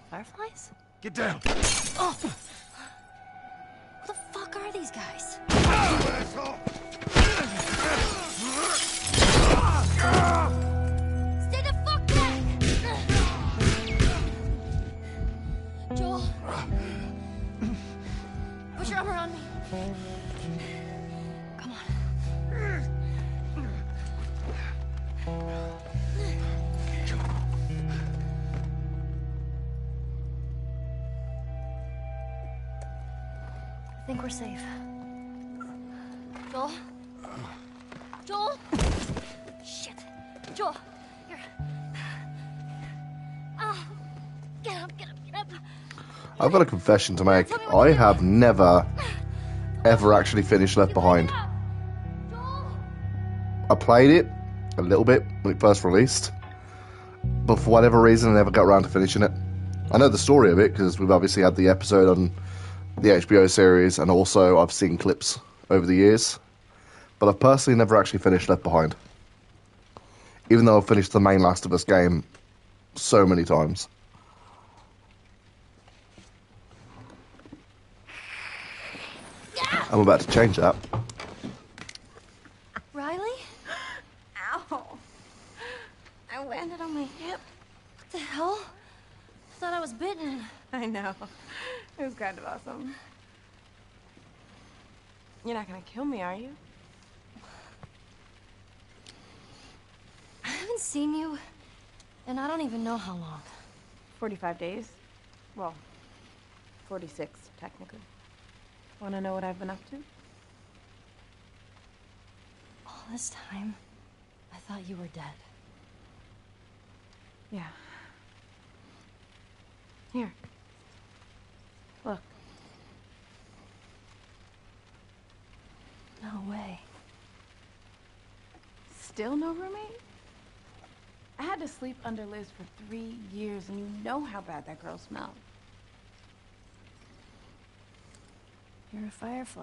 Fireflies? Get down. Oh! Who the fuck are these guys? Stay the fuck back! Joel. Put your arm around me. Come on. I think we're safe. Joel? Joel? Shit. Joel, here. Oh, get up, get up, get up. I've got a confession to make. I have never, ever actually finished Left Behind. I played it a little bit when it first released, but for whatever reason I never got around to finishing it. I know the story of it because we've obviously had the episode on the HBO series, and also I've seen clips over the years, but I've personally never actually finished Left Behind, even though I've finished the main Last of Us game so many times. I'm about to change that. Riley? Ow. I landed on my hip. What the hell? I thought I was bitten. I know. It was kind of awesome. You're not gonna kill me, are you? I haven't seen you, and I don't even know how long. 45 days. Well, 46, technically. Wanna know what I've been up to? All this time, I thought you were dead. Yeah. Here. Look. No way. Still no roommate? I had to sleep under Liz for 3 years, and you know how bad that girl smelled. You're a firefly.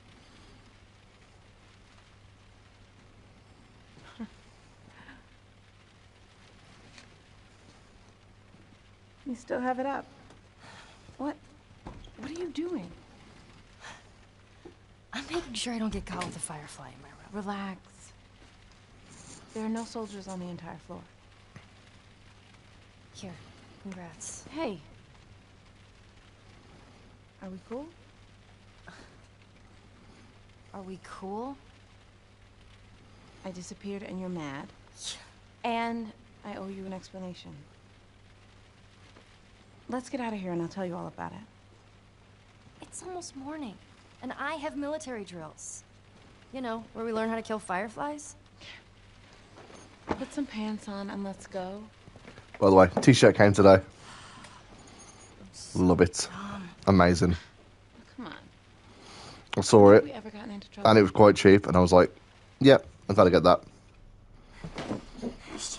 You still have it up. What are you doing? I'm making sure I don't get caught with a firefly in my room. Relax. There are no soldiers on the entire floor. Here, congrats. Hey. Are we cool? Are we cool? I disappeared and you're mad. And I owe you an explanation. Let's get out of here and I'll tell you all about it. It's almost morning, and I have military drills. You know, where we learn how to kill fireflies. Put some pants on and let's go. By the way, t-shirt came today. Love it. Amazing. Come on. I saw it, Have we ever gotten into trouble? and it was quite cheap, and I was like, yep, I've got to get that. Shit.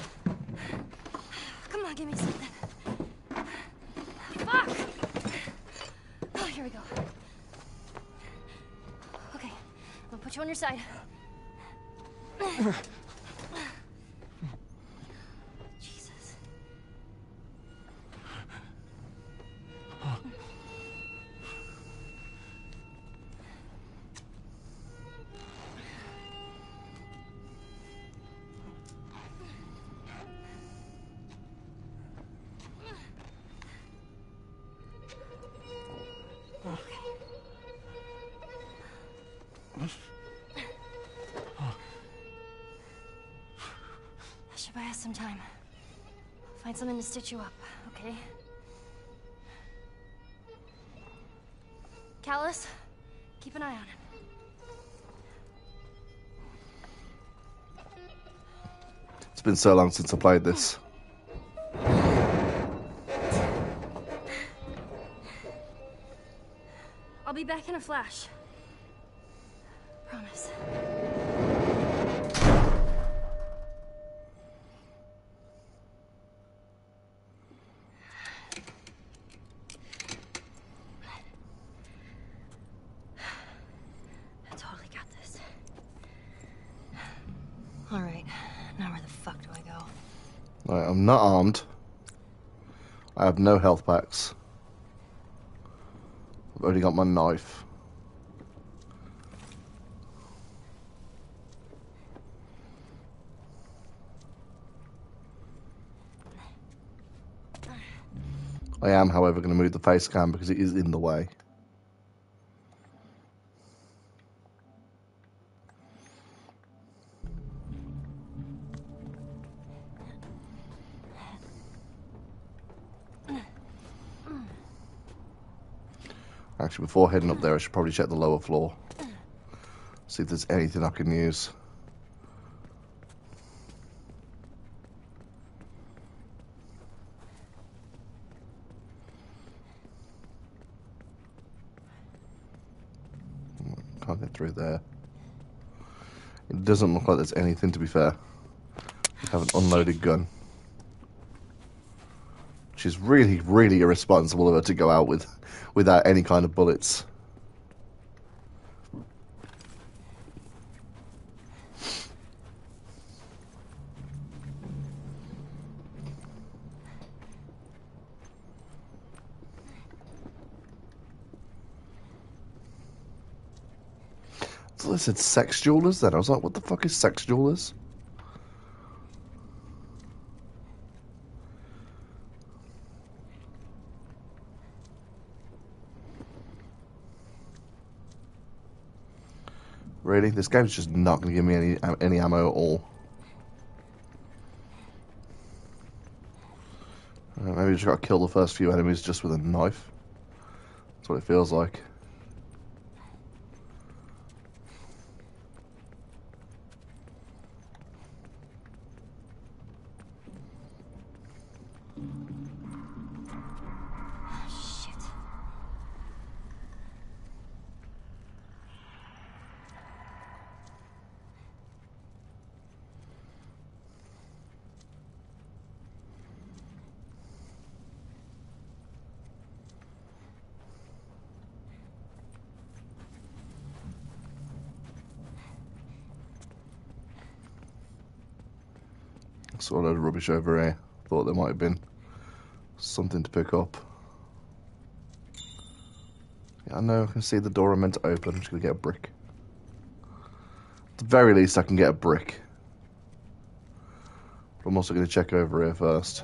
Come on, give me something. Fuck! Oh, here we go. Okay, I'm gonna put you on your side. Jesus. I should buy us some time. Find something to stitch you up, okay? Callus, keep an eye on him. It's been so long since I played this. I'll be back in a flash. Promise. I totally got this. All right, now where the fuck do I go? Right, I'm not armed. I have no health packs. I've only got my knife. I am, however, going to move the face cam because it is in the way. Actually, before heading up there, I should probably check the lower floor. See if there's anything I can use. Can't get through there. It doesn't look like there's anything, to be fair. We have an unloaded gun. Which is really, really irresponsible of her to go out with without any kind of bullets. So they said sex jewelers then. I was like, what the fuck is sex jewelers? Really? This game's just not going to give me any ammo at all. Maybe I just got to kill the first few enemies just with a knife. That's what it feels like. Saw a load of rubbish over here. Thought there might have been something to pick up. Yeah, I know, I can see the door I'm meant to open. I'm just going to get a brick. At the very least, I can get a brick. But I'm also going to check over here first.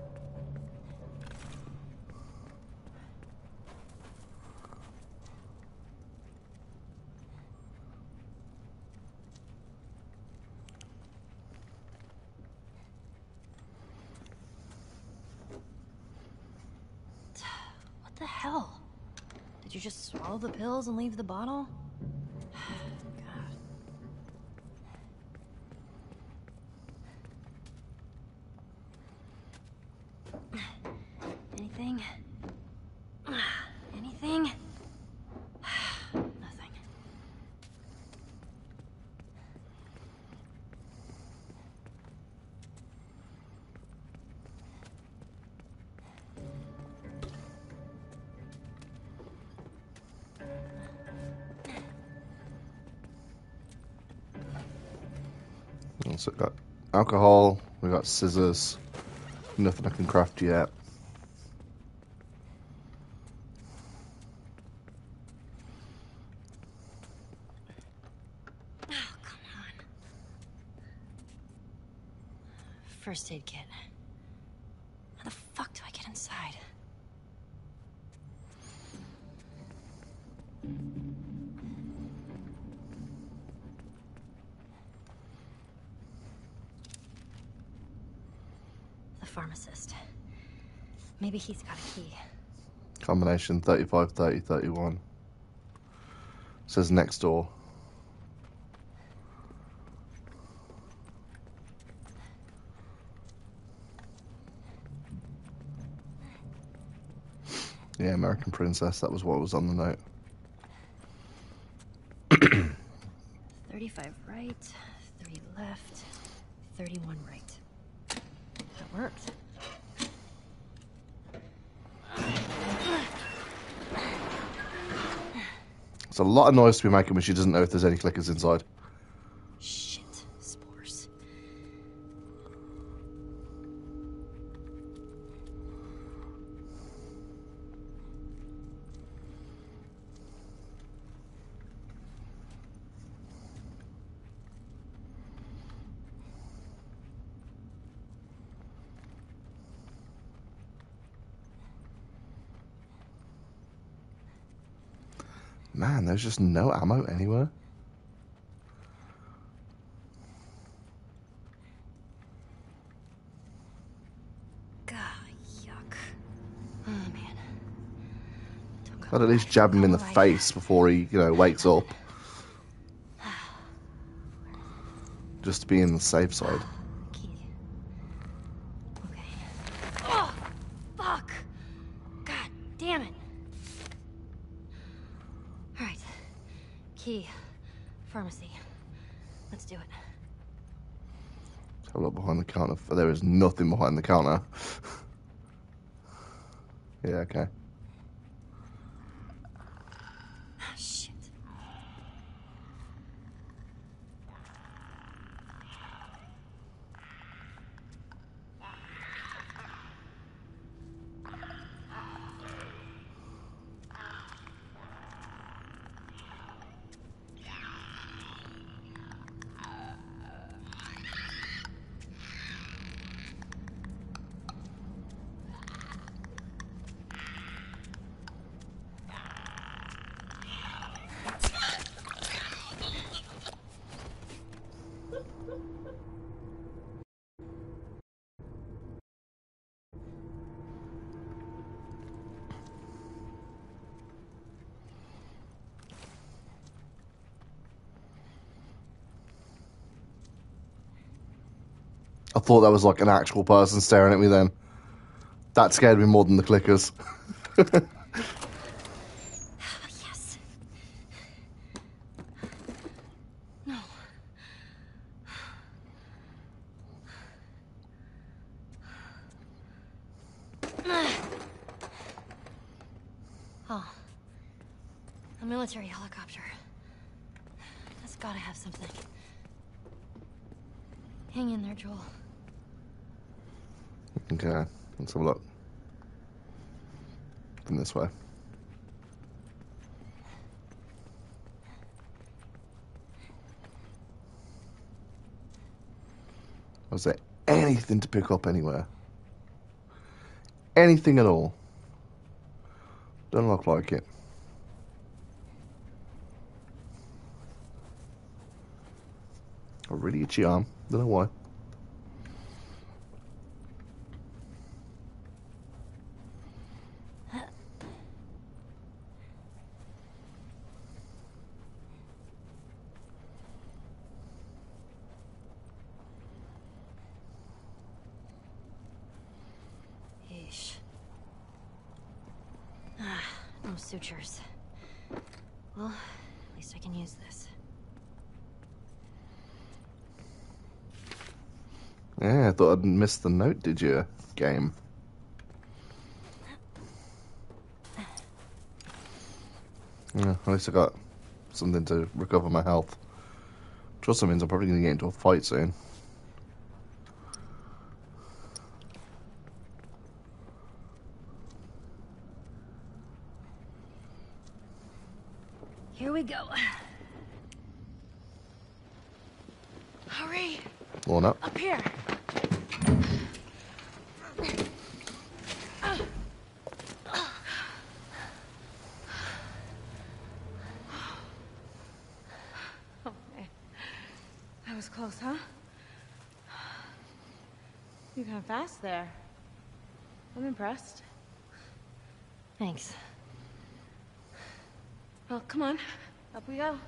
What the hell? Did you just swallow the pills and leave the bottle? God. Anything? Anything? Nothing. So we've got alcohol, we've got scissors, nothing I can craft yet. Oh, come on. First aid kit. How the fuck do I get inside? The pharmacist. Maybe he's got a key. Combination 35, 30, 31. Says next door. Yeah, American Princess, that was what was on the note. 35 right, 30 left, 31 right. That worked. It's a lot of noise to be making when she doesn't know if there's any clickers inside. Shit, spores. Man, there's just no ammo anywhere. God, yuck. Oh, man. Don't go I'd at least right, jab him don't in go the right. face before he, wakes up. Just to be in the safe side. Key. Okay. Oh, fuck. God damn it. All right. Key. Pharmacy. Let's do it. Have a look behind the counter. There is nothing behind the counter. Yeah, okay. Ah, shit. I thought that was like an actual person staring at me then. That scared me more than the clickers. Oh, yes. No. Oh. A military helicopter. That's gotta have something. Hang in there, Joel. Okay, let's have a look. From this way. Was there anything to pick up anywhere? Anything at all? Don't look like it. A really itchy arm. Don't know why. Yeesh. Ah, no sutures. Well, at least I can use this. Yeah, I thought I'd missed the note, did you? Game. Yeah, at least I got something to recover my health. Which also means I'm probably going to get into a fight soon. Here we go. Hurry! One up. Up here! Oh, man. That was close, huh? You're kind of fast there. I'm impressed. Thanks. Well, come on. Up we go.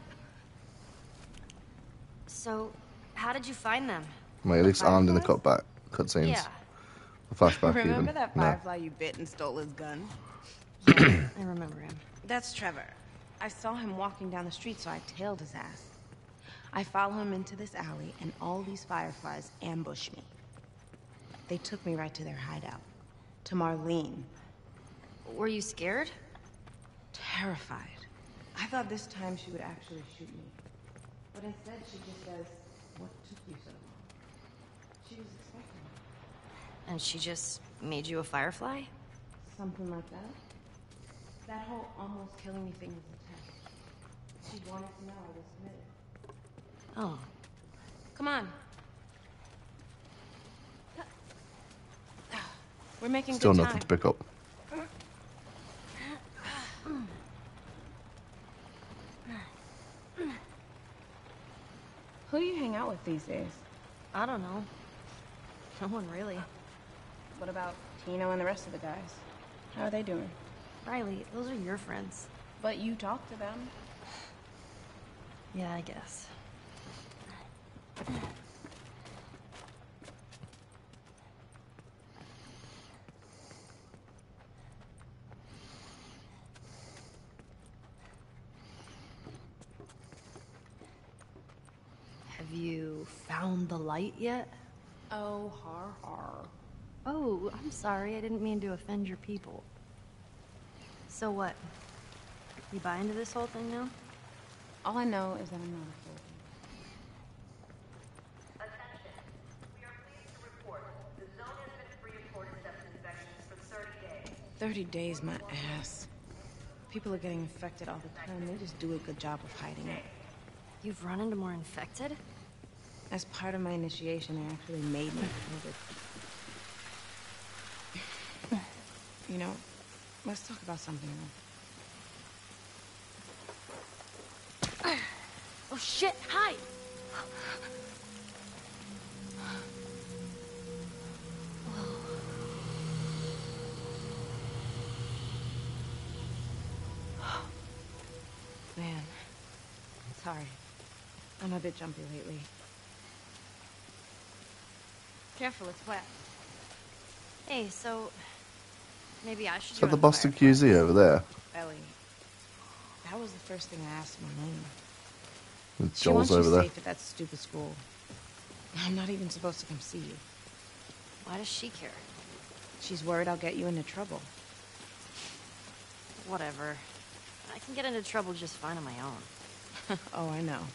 So, how did you find them? Am I at least armed in the Fireflies? cutscenes? Yeah. The flashback Remember even. that No. firefly you bit and stole his gun? Yeah, I remember him. That's Trevor. I saw him walking down the street, so I tailed his ass. I follow him into this alley, and all these fireflies ambush me. They took me right to their hideout. To Marlene. Were you scared? Terrified. I thought this time she would actually shoot me. But instead, she just says, "What took you so long?" She was expecting me. And she just made you a firefly? Something like that. That whole almost killing me thing was a test. She wanted to know I was committed. Oh. Come on. We're making Still good nothing time. to pick up. these days? I don't know. No one really. What about Tino and the rest of the guys? How are they doing? Riley, those are your friends. But you talk to them. Yeah, I guess. Have you found the light yet? Oh, har har. Oh, I'm sorry. I didn't mean to offend your people. So what? You buy into this whole thing now? All I know is that I'm not a fool. Attention. We are pleased to report the zone has been free of cordyceps infections for 30 days. 30 days, my ass. People are getting infected all the time. They just do a good job of hiding it. You've run into more infected? As part of my initiation, they actually made me COVID. You know, let's talk about something else. Oh shit, hide! Man, sorry. I'm a bit jumpy lately. Careful, it's wet. Hey, so maybe I should Is that the join Boston Fireflies. QZ over there? Ellie, that was the first thing I asked Marlene. With She Joel's wants you over there. safe at that stupid school. I'm not even supposed to come see you. Why does she care? She's worried I'll get you into trouble. Whatever. I can get into trouble just fine on my own. Oh, I know.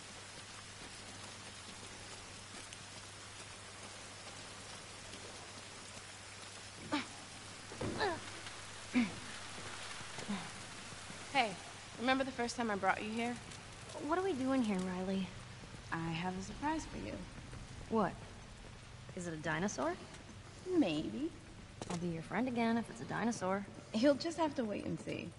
Hey, remember the first time I brought you here? What are we doing here, Riley? I have a surprise for you. What? Is it a dinosaur? Maybe. I'll be your friend again if it's a dinosaur. You'll just have to wait and see.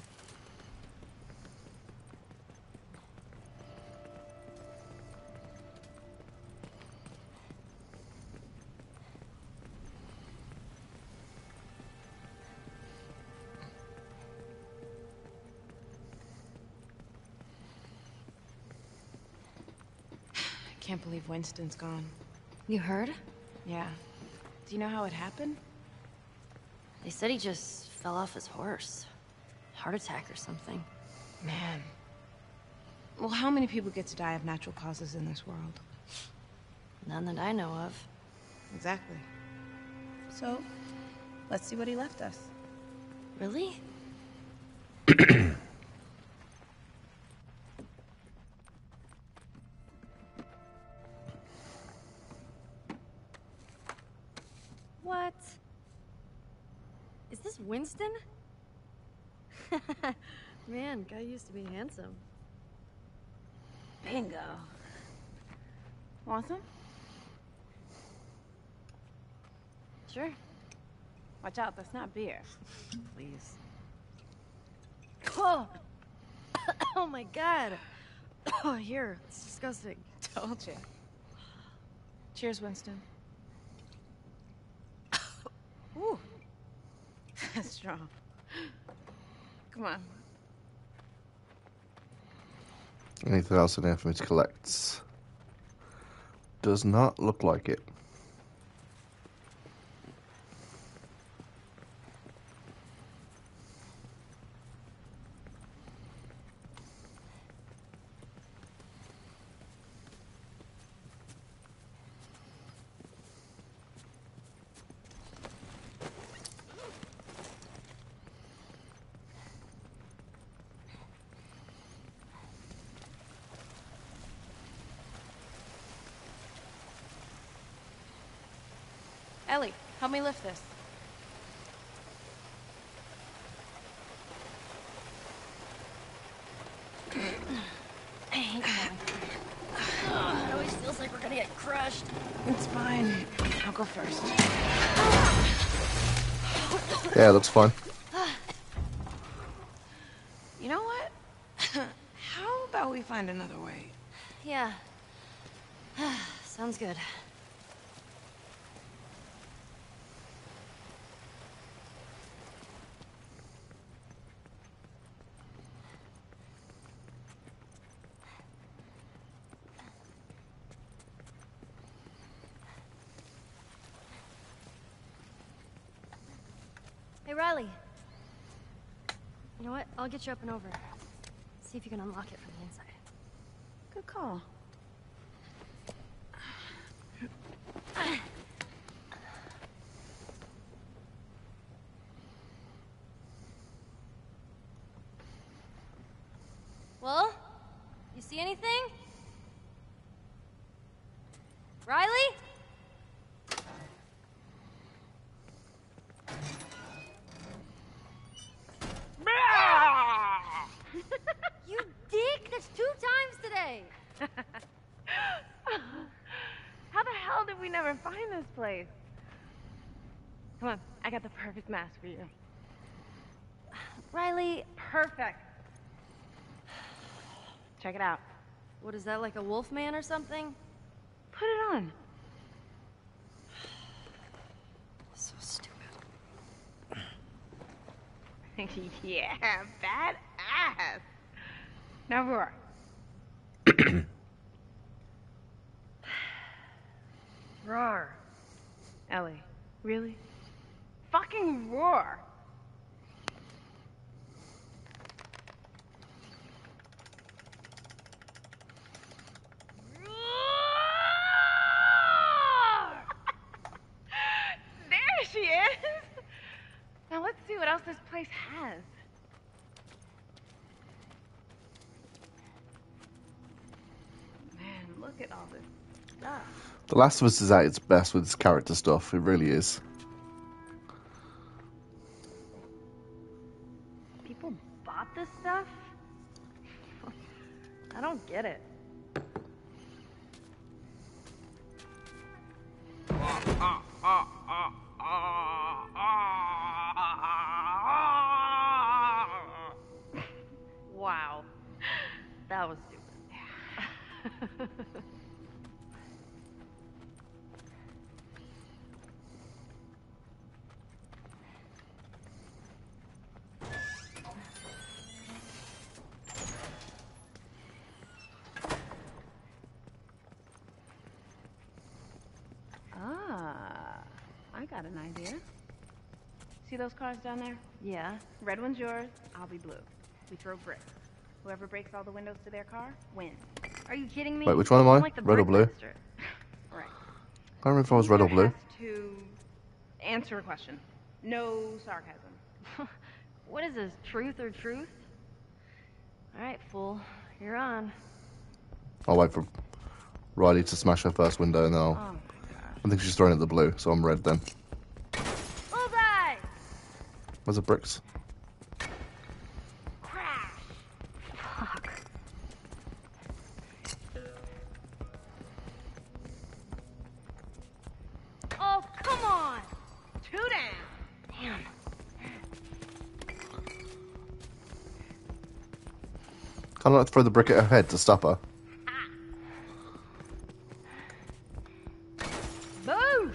I can't believe Winston's gone. You heard? Yeah. Do you know how it happened? They said he just fell off his horse. Heart attack or something. Man. Well, how many people get to die of natural causes in this world? None that I know of. Exactly. So, let's see what he left us. Really? What? Is this Winston? Man, guy used to be handsome. Bingo. Want some? Sure. Watch out, that's not beer. Please. Oh! Oh my god! Oh, here. It's disgusting. Told you. Cheers, Winston. Ooh. That's strong. Come on. Anything else in there for me to collect? Does not look like it. Ellie, help me lift this. I hate that. Oh, it always feels like we're gonna get crushed. It's fine. I'll go first. Yeah, it looks fine. You know what? How about we find another way? Yeah. Sounds good. Hey, Riley. You know what? I'll get you up and over. See if you can unlock it from the inside. Good call. Well, you see anything? Riley? You dick! That's 2 times today! How the hell did we never find this place? Come on, I got the perfect mask for you. Riley, Perfect. Check it out. what is that, like a wolf man or something? Put it on. So stupid. Yeah, badass. Now roar. Roar. Ellie, really? Fucking roar. There she is. Now let's see what else this place has. Man, look at all this stuff. The Last of Us is at its best with its character stuff. It really is. People bought this stuff? I don't get it. Wow. That was stupid. I got an idea. See those cars down there? Yeah. Red one's yours, I'll be blue. We throw bricks. Whoever breaks all the windows to their car wins. Are you kidding me? Wait, which one am I? I'm like the Red or blue? Brickmaster. Right. I don't remember if I was red or Loser blue. has to answer a question. No sarcasm. What is this, truth or truth? Alright, fool. You're on. I'll wait for Riley to smash her first window and then I'll... Oh my god. I think she's throwing at the blue, so I'm red then. Bullseye! Where's the bricks? Crash! Fuck. Oh, come on! 2 down. Damn. Can't I like throw the brick at her head to stop her? Boosh!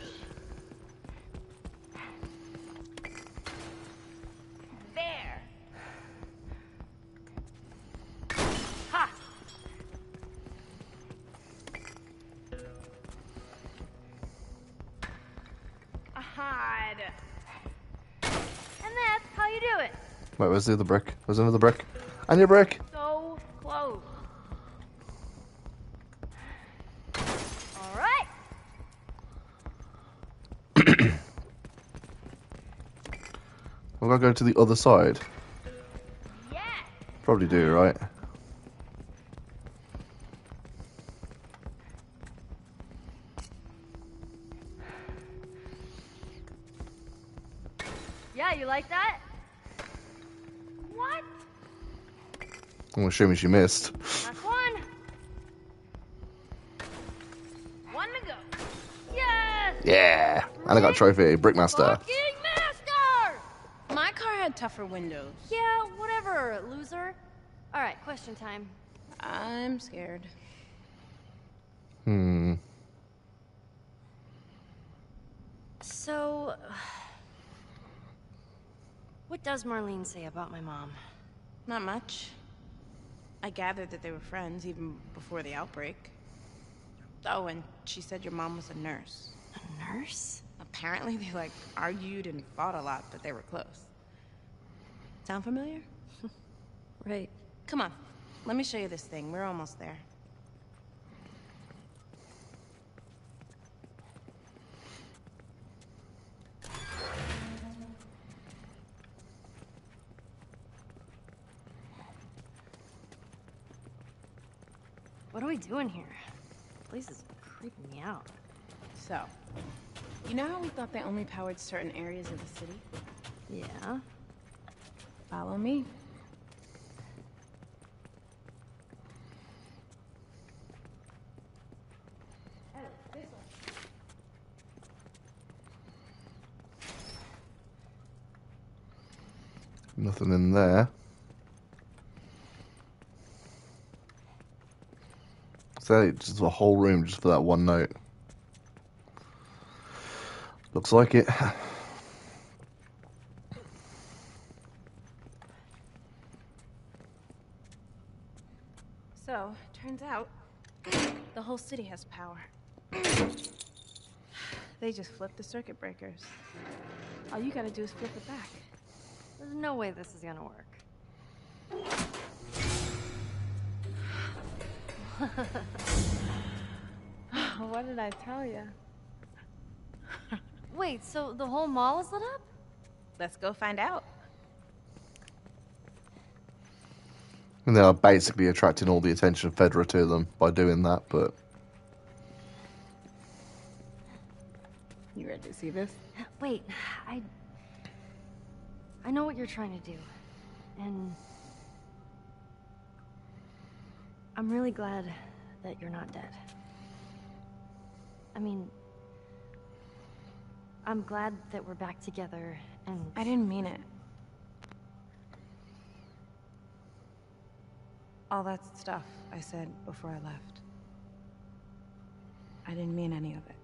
There. Ha! A hide. And that's how you do it. Wait, where's the other brick? Where's another brick? And your brick! So close. All right. We're gonna go to the other side. Yeah. Probably do, right? Yeah, you like that? What? I'm assuming she missed. That's one. One to go. Yes! Yeah! And I got a trophy, Brickmaster. Fucking master! My car had tougher windows. Yeah, whatever, loser. All right, question time. I'm scared. So, what does Marlene say about my mom? Not much. I gathered that they were friends even before the outbreak. Oh, and she said your mom was a nurse. A nurse? Apparently they, like, argued and fought a lot, but they were close. Sound familiar? Right. Come on. Let me show you this thing. We're almost there. What are we doing here? This place is creeping me out. So, you know how we thought they only powered certain areas of the city? Yeah? Follow me. Nothing in there. So just a whole room just for that one note. Looks like it. So, turns out, the whole city has power. They just flipped the circuit breakers. All you gotta do is flip it back. There's no way this is gonna work. What did I tell you? Wait, so the whole mall is lit up? Let's go find out. And they are basically attracting all the attention of Fedra to them by doing that, but... You ready to see this? Wait, I know what you're trying to do. And I'm really glad that you're not dead. I mean, I'm glad that we're back together and... I didn't mean it. All that stuff I said before I left. I didn't mean any of it.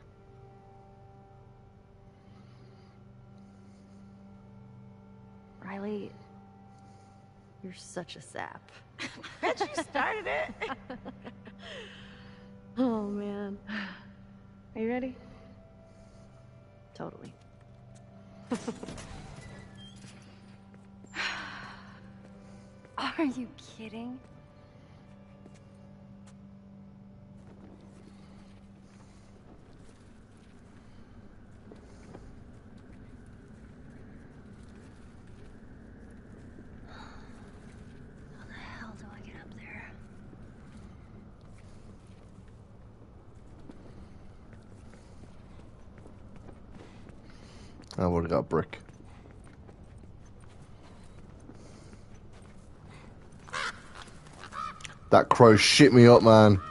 Riley, you're such a sap. Bet you started it. Oh, man. Are you ready? Totally. Are you kidding? How the hell do I get up there? I've already got a brick. That crow shit me up, man.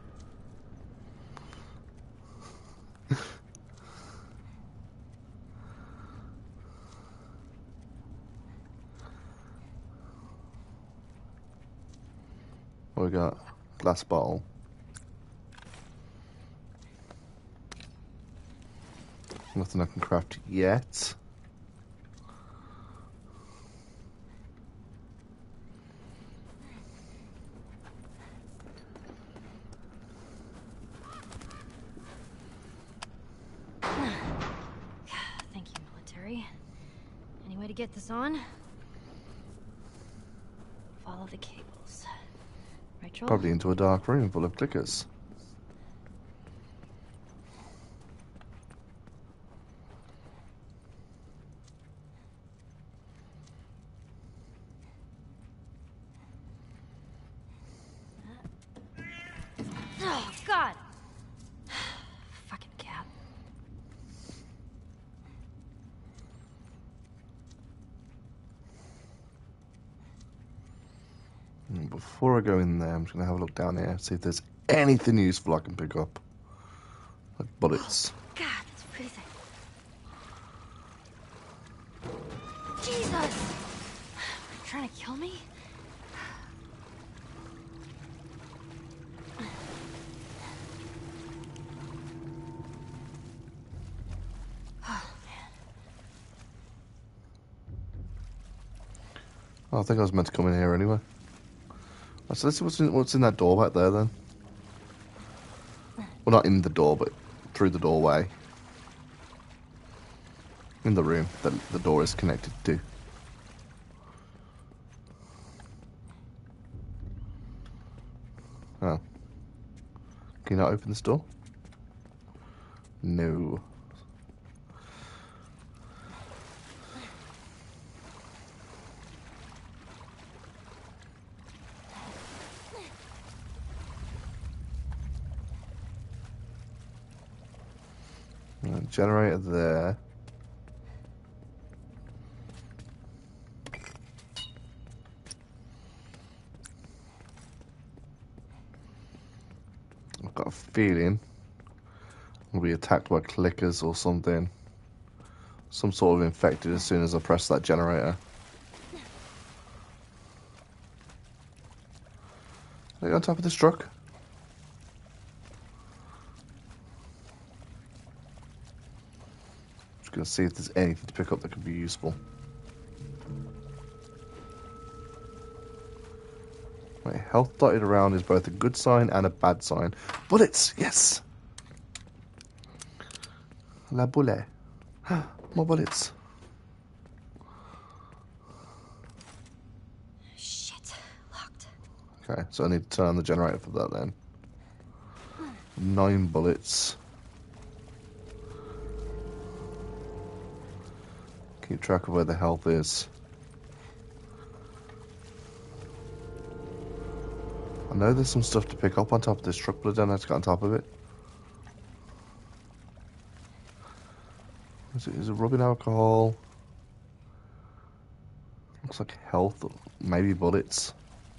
What we got? Glass bottle. Nothing I can craft yet. Thank you, military. Any way to get this on? Follow the cables. Right, Joel? Probably into a dark room full of clickers. Oh, God! Fucking cat. Before I go in there, I'm just going to have a look down here, see if there's anything useful I can pick up. Like bullets. God, it's freezing. Jesus! Are you trying to kill me? Oh, I think I was meant to come in here anyway. So let's see what's in that door back there then. Well, not in the door, but through the doorway. In the room that the door is connected to. Oh. Can you not open this door? No. Generator there. I've got a feeling I'll be attacked by clickers or something. Some sort of infected as soon as I press that generator. Are you on top of this truck? Just gonna see if there's anything to pick up that could be useful. Right, health dotted around is both a good sign and a bad sign. Bullets! Yes! La boule. More bullets. Shit. Locked. Okay, so I need to turn on the generator for that then. 9 bullets. Keep track of where the health is. I know there's some stuff to pick up on top of this truck, but I don't know how to get on top of it. Is it rubbing alcohol? Looks like health, maybe bullets.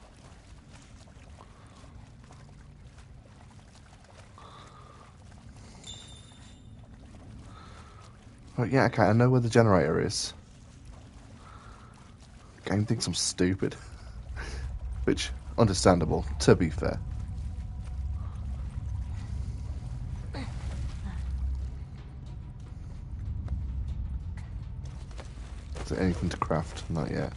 Right, yeah, okay, I know where the generator is. Game thinks I'm stupid. Which, understandable, to be fair. Is there anything to craft? Not yet.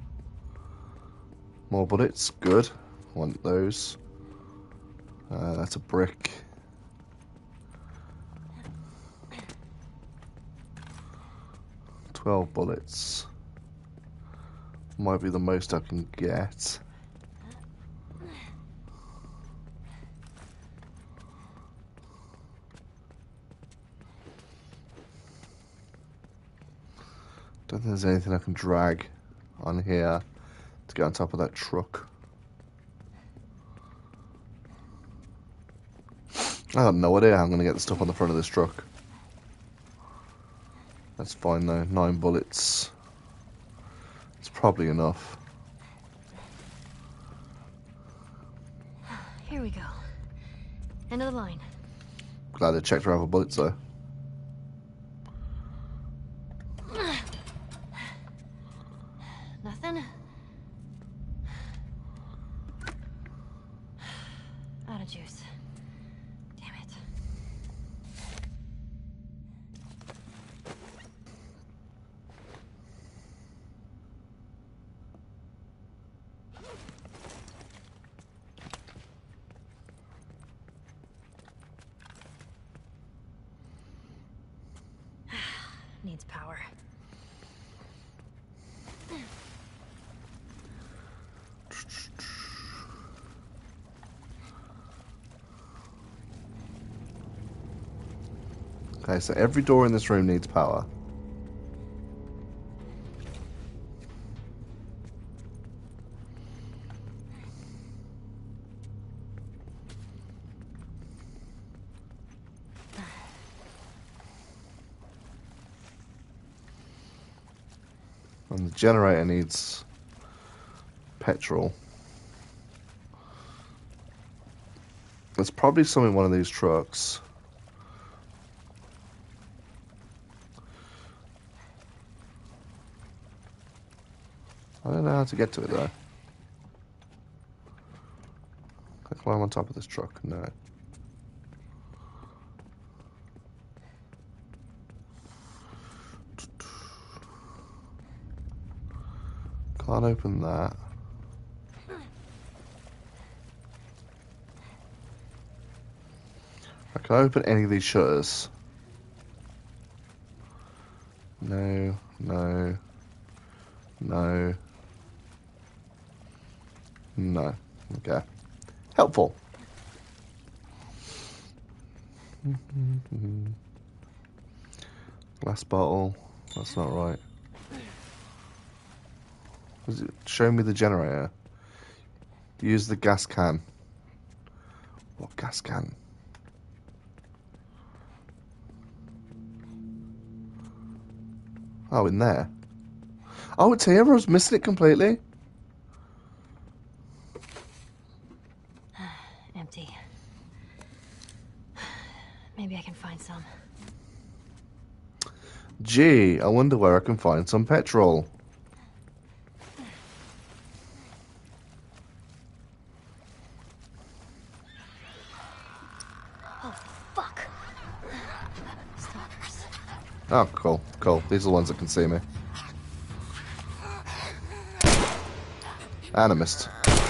More bullets, good. Want those. That's a brick. $12 bullets. Might be the most I can get. Don't think there's anything I can drag on here to get on top of that truck. I got no idea how I'm going to get the stuff on the front of this truck. That's fine though, 9 bullets. It's probably enough. Here we go. End of the line. Glad I checked her over bullets though. Nothing? Out of juice. Damn it. Needs power. Okay, so every door in this room needs power. And the generator needs petrol. There's probably some in one of these trucks. I don't know how to get to it though. Can I climb on top of this truck? No. Can't open that. I can open any of these shutters. No, no, no, no. Okay. Helpful. Glass bottle. That's not right. Was it show me the generator? Use the gas can. What gas can? Oh, in there. Oh, it's here. I was missing it completely. Empty. Maybe I can find some. Gee, I wonder where I can find some petrol. Oh, fuck. Stalkers. Oh, cool, cool. These are the ones that can see me. And I missed.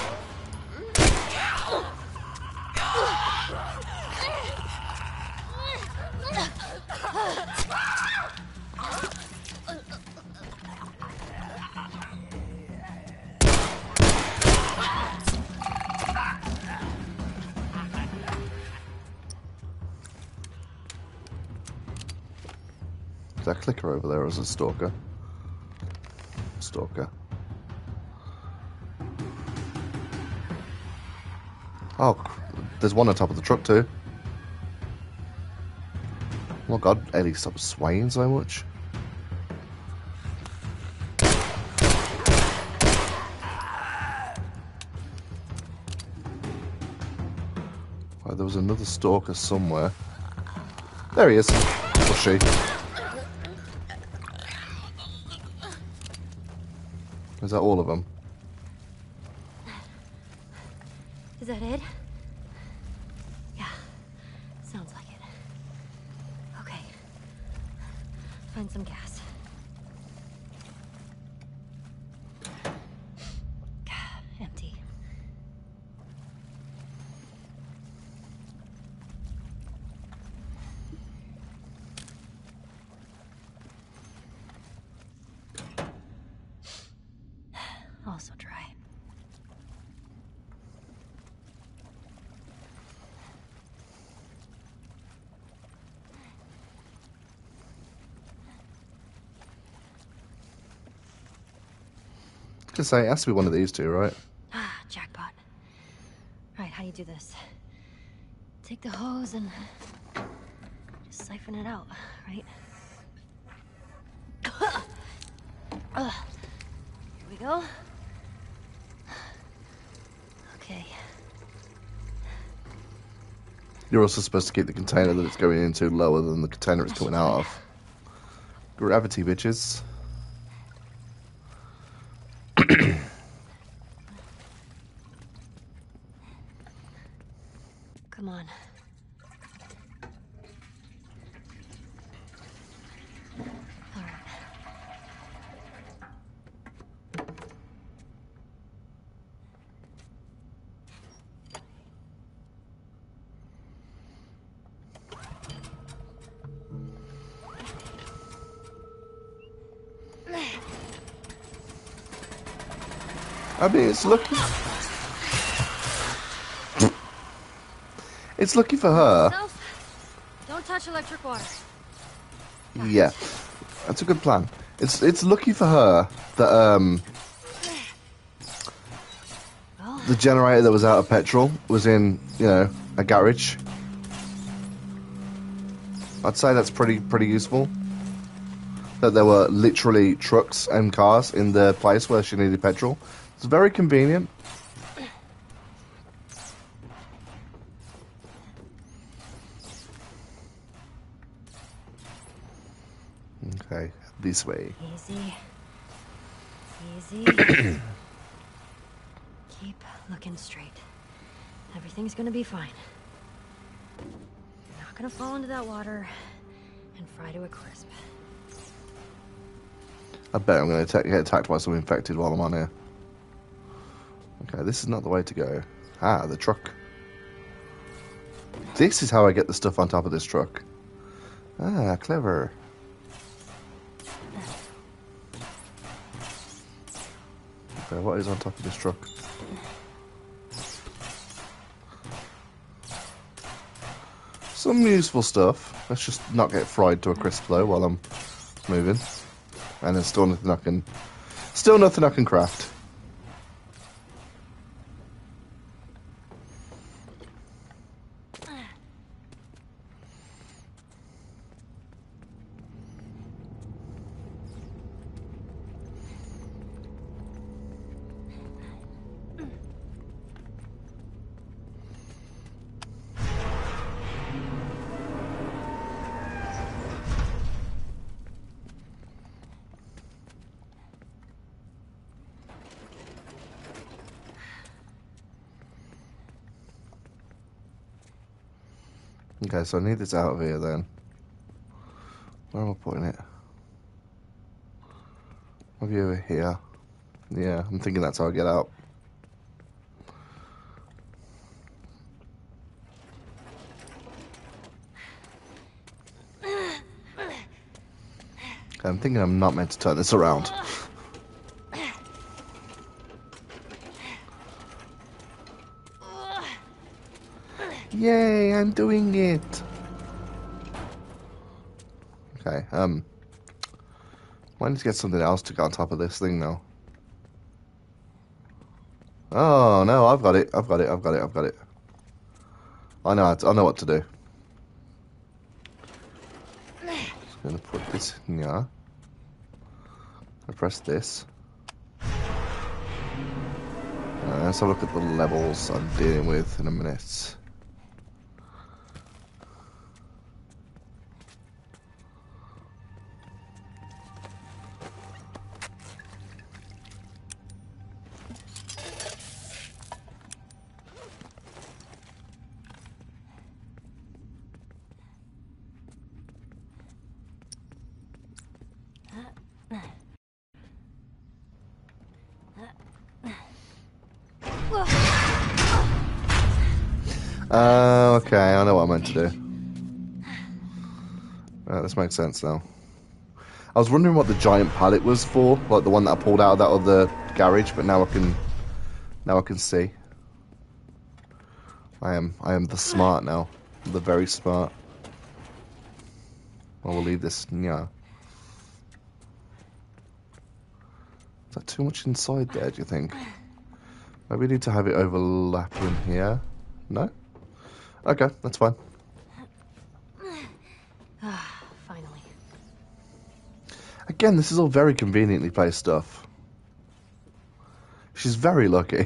Is that clicker over there as a stalker? Stalker. Oh, there's one on top of the truck too. Oh god, Ellie, stop swaying so much. Oh, there was another stalker somewhere. There he is. Or she. Is that all of them? Is that it? Yeah. Sounds like it. Okay. Find some gas. Empty. Also dry. I can say it has to be one of these two, right? Ah, jackpot. Right, how do you do this? Take the hose and just siphon it out, right? Here we go. Okay. You're also supposed to keep the container that it's going into lower than the container it's coming out of. Gravity, bitches. Come on. All right. I mean, it's lucky. It's lucky for her. Don't touch electric water. Yeah, that's a good plan. It's lucky for her that the generator that was out of petrol was in, you know, a garage. I'd say that's pretty useful. That there were literally trucks and cars in the place where she needed petrol. It's very convenient. Okay, this way. Easy. Easy. Keep looking straight. Everything's gonna be fine. You're not gonna fall into that water and fry to a crisp. I bet I'm going to get attacked by some infected while I'm on here. Okay, this is not the way to go. Ah, the truck. This is how I get the stuff on top of this truck. Ah, clever. Okay, what is on top of this truck? Some useful stuff. Let's just not get fried to a crisp though while I'm moving. And there's still nothing I can craft. Okay, so I need this out of here then. Where am I putting it? Maybe over here. Yeah, I'm thinking that's how I get out. Okay, I'm thinking I'm not meant to turn this around. Yay, I'm doing it. Okay, I need to get something else to go on top of this thing now. Oh no, I've got it. I know what to do. Just gonna put this in here. I press this. Let's have a look at the levels I'm dealing with in a minute. Okay, I know what I meant to do. This makes sense now. I was wondering what the giant pallet was for, like the one that I pulled out of that other garage, but now I can see. I am the smart now. The very smart. I will leave this. Yeah. Is that too much inside there, do you think? Maybe we need to have it overlapping here. No? Okay, that's fine. Finally. Again, this is all very conveniently placed stuff. She's very lucky.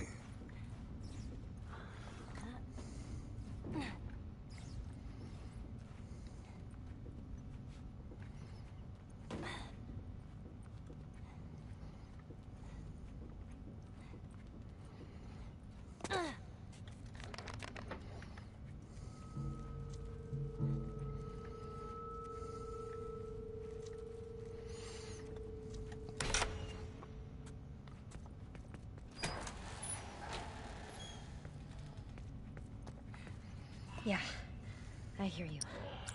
Yeah, I hear you.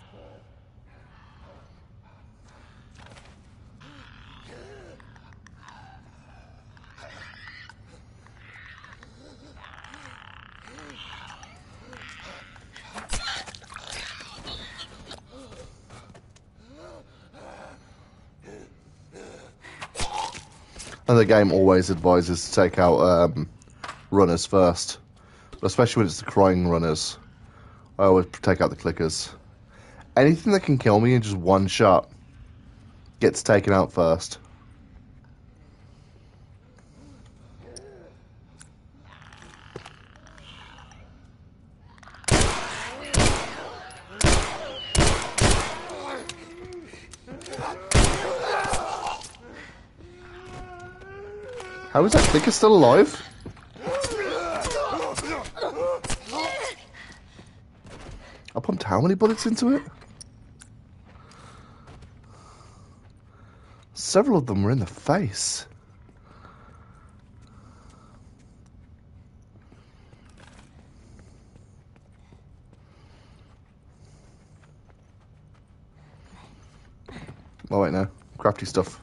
And the game always advises to take out runners first, especially when it's the crying runners. I always take out the clickers. Anything that can kill me in just one shot gets taken out first. How is that clicker still alive? I pumped how many bullets into it? Several of them were in the face. Oh wait, no. Crafty stuff.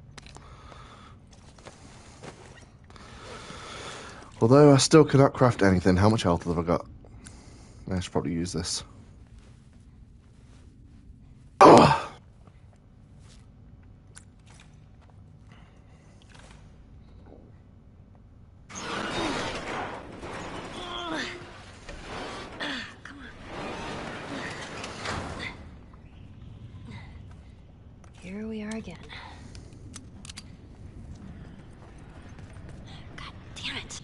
Although I still cannot craft anything. How much health have I got? I should probably use this. Oh! Here we are again. God damn it.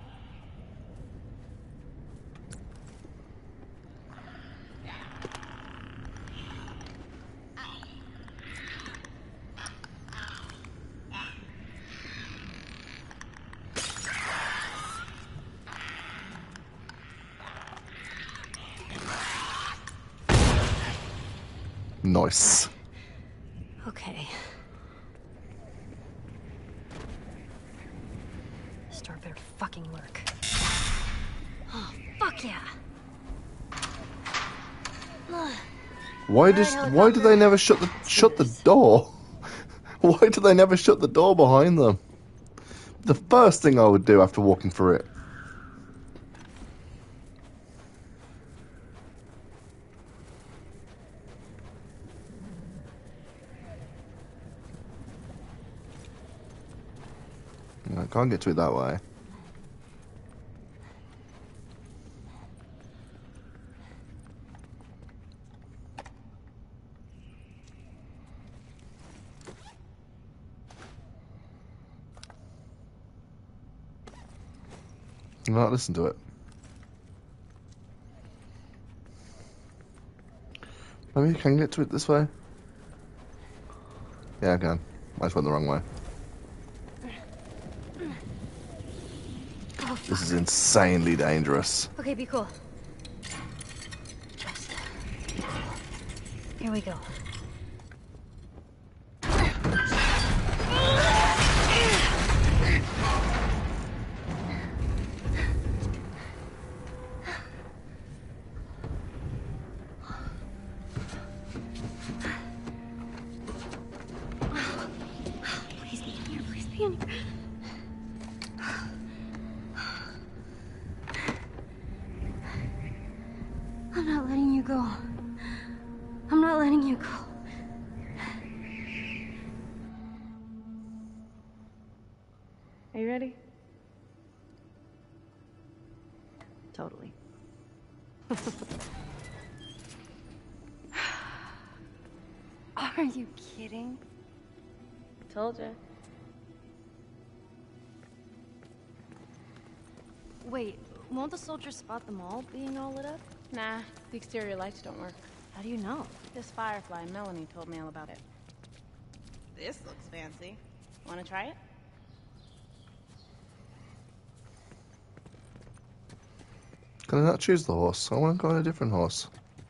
Nice. Okay. This door better fucking work. Oh, fuck yeah. Why do they never shut the door? Why do they never shut the door behind them? The first thing I would do after walking through it. I can't get to it that way. Not listen to it. Maybe I can get to it this way. Yeah, I can. I just went the wrong way. Oh, This is insanely dangerous. okay, be cool. Just... Here we go. Please be in here, please be in here. I'm not letting you go. I'm not letting you go. Are you ready? Totally. Are you kidding? Told you. Wait, won't the soldiers spot them all being all lit up? Nah, the exterior lights don't work. How do you know? This Firefly, Melanie told me all about it. This looks fancy. Wanna try it? Can I not choose the horse? I want to go on a different horse.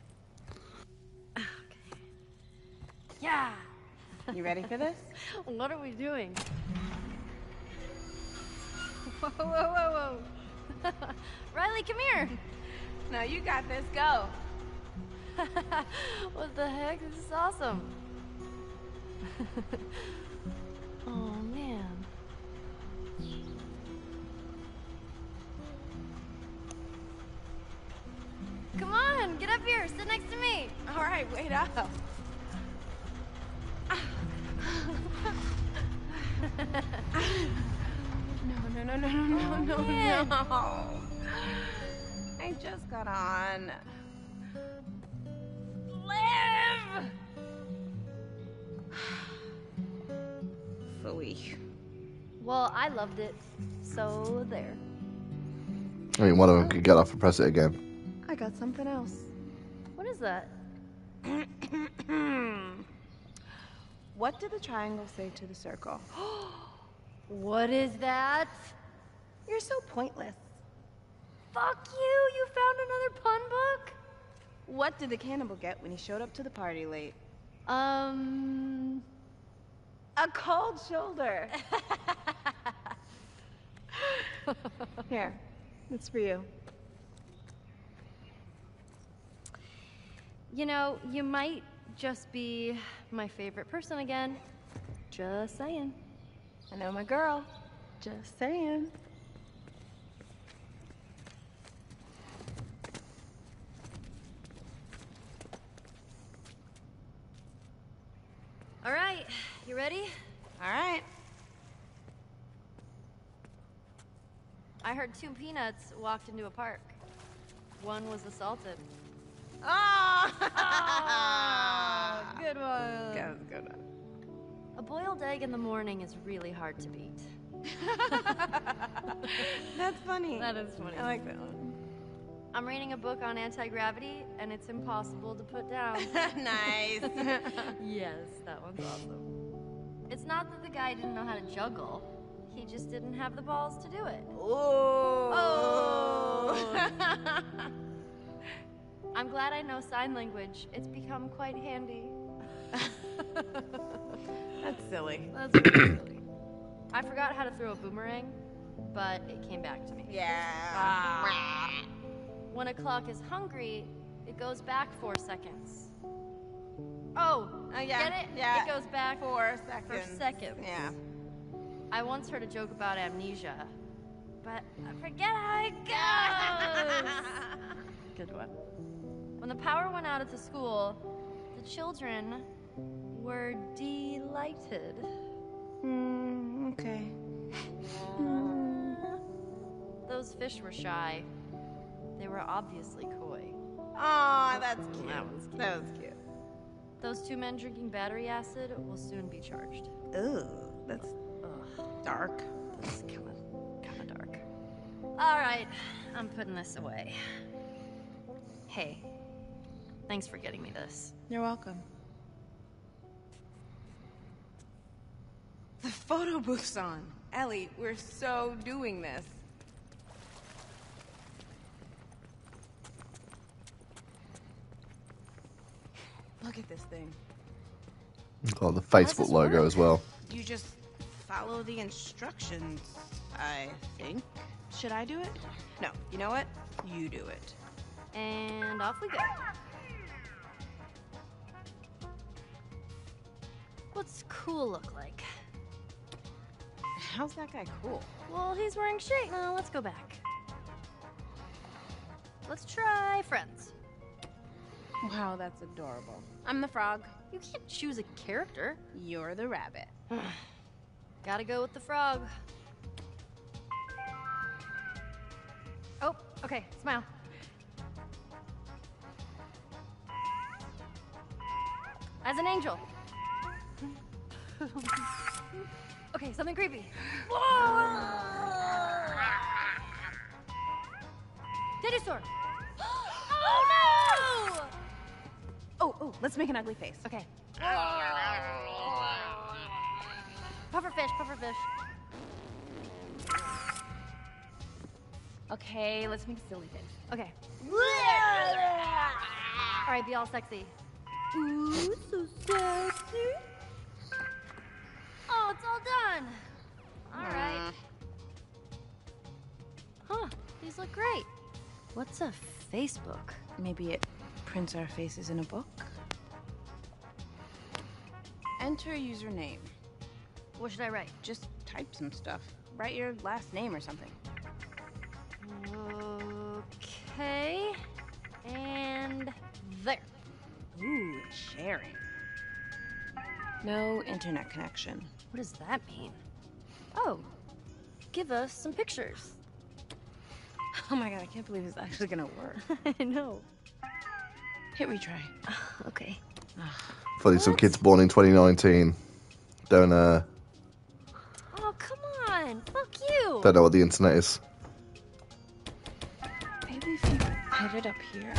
Yeah! You ready for this? What are we doing? Whoa, whoa, whoa, whoa. Riley, come here! No, you got this. Go. What the heck? This is awesome. Oh, man. Come on, get up here. Sit next to me. All right, wait up. No. man. I just got on. Live! Phooey. Well, I loved it. So there. I mean, one of them could get off and press it again. I got something else. What is that? What did the triangle say to the circle? What is that? You're so pointless. Fuck you! You found another pun book? What did the cannibal get when he showed up to the party late? A A cold shoulder. Here, it's for you. You know, you might just be my favorite person again. Just saying. I know my girl. Just saying. All right, you ready? All right. I heard 2 peanuts walked into a park. One was assaulted. Oh! Good one. That was a good one. A boiled egg in the morning is really hard to beat. That's funny. That is funny. I like that one. I'm reading a book on anti-gravity, and it's impossible to put down. Nice. Yes, that one's awesome. It's not that the guy didn't know how to juggle. He just didn't have the balls to do it. Oh. I'm glad I know sign language. It's become quite handy. That's silly. That's really silly. I forgot how to throw a boomerang, but it came back to me. Yeah. When a clock is hungry, it goes back 4 seconds. Oh, Yeah. get it? Yeah. It goes back 4 seconds. for seconds. Yeah. I once heard a joke about amnesia, but I forget how it goes. Good one. When the power went out at the school, the children were delighted. Okay. Those fish were shy. They were obviously coy. Aw, that's cute. That was cute. That was cute. Those 2 men drinking battery acid will soon be charged. Ooh, that's dark. It's kind of dark. All right, I'm putting this away. Hey, thanks for getting me this. You're welcome. The photo booth's on. Ellie, we're so doing this. Look at this thing. Got the Facebook this logo work? as well. You just follow the instructions, I think. Should I do it? No, you know what? You do it. And off we go. What's cool look like? How's that guy cool? Well, he's wearing shades. No, let's go back. Let's try friends. Wow, that's adorable. I'm the frog. You can't choose a character. You're the rabbit. Gotta go with the frog. Oh, okay, smile. As an angel. Okay, something creepy. Teddy store. Oh no! Oh, let's make an ugly face. Okay. Pufferfish, pufferfish. Okay, let's make a silly face. Okay. All right, be all sexy. Ooh, so sexy. Oh, it's all done. All right. Huh, these look great. What's a Facebook? Maybe it prints our faces in a book? Enter username. What should I write? Just type some stuff. Write your last name or something. Okay. And there. Ooh, it's sharing. No internet connection. What does that mean? Oh, give us some pictures. Oh my god, I can't believe it's actually gonna work. I know. Hit retry. Okay. Funny, some kids born in 2019 don't Oh, come on. Fuck you. don't know what the internet is. Maybe if you hit it up here.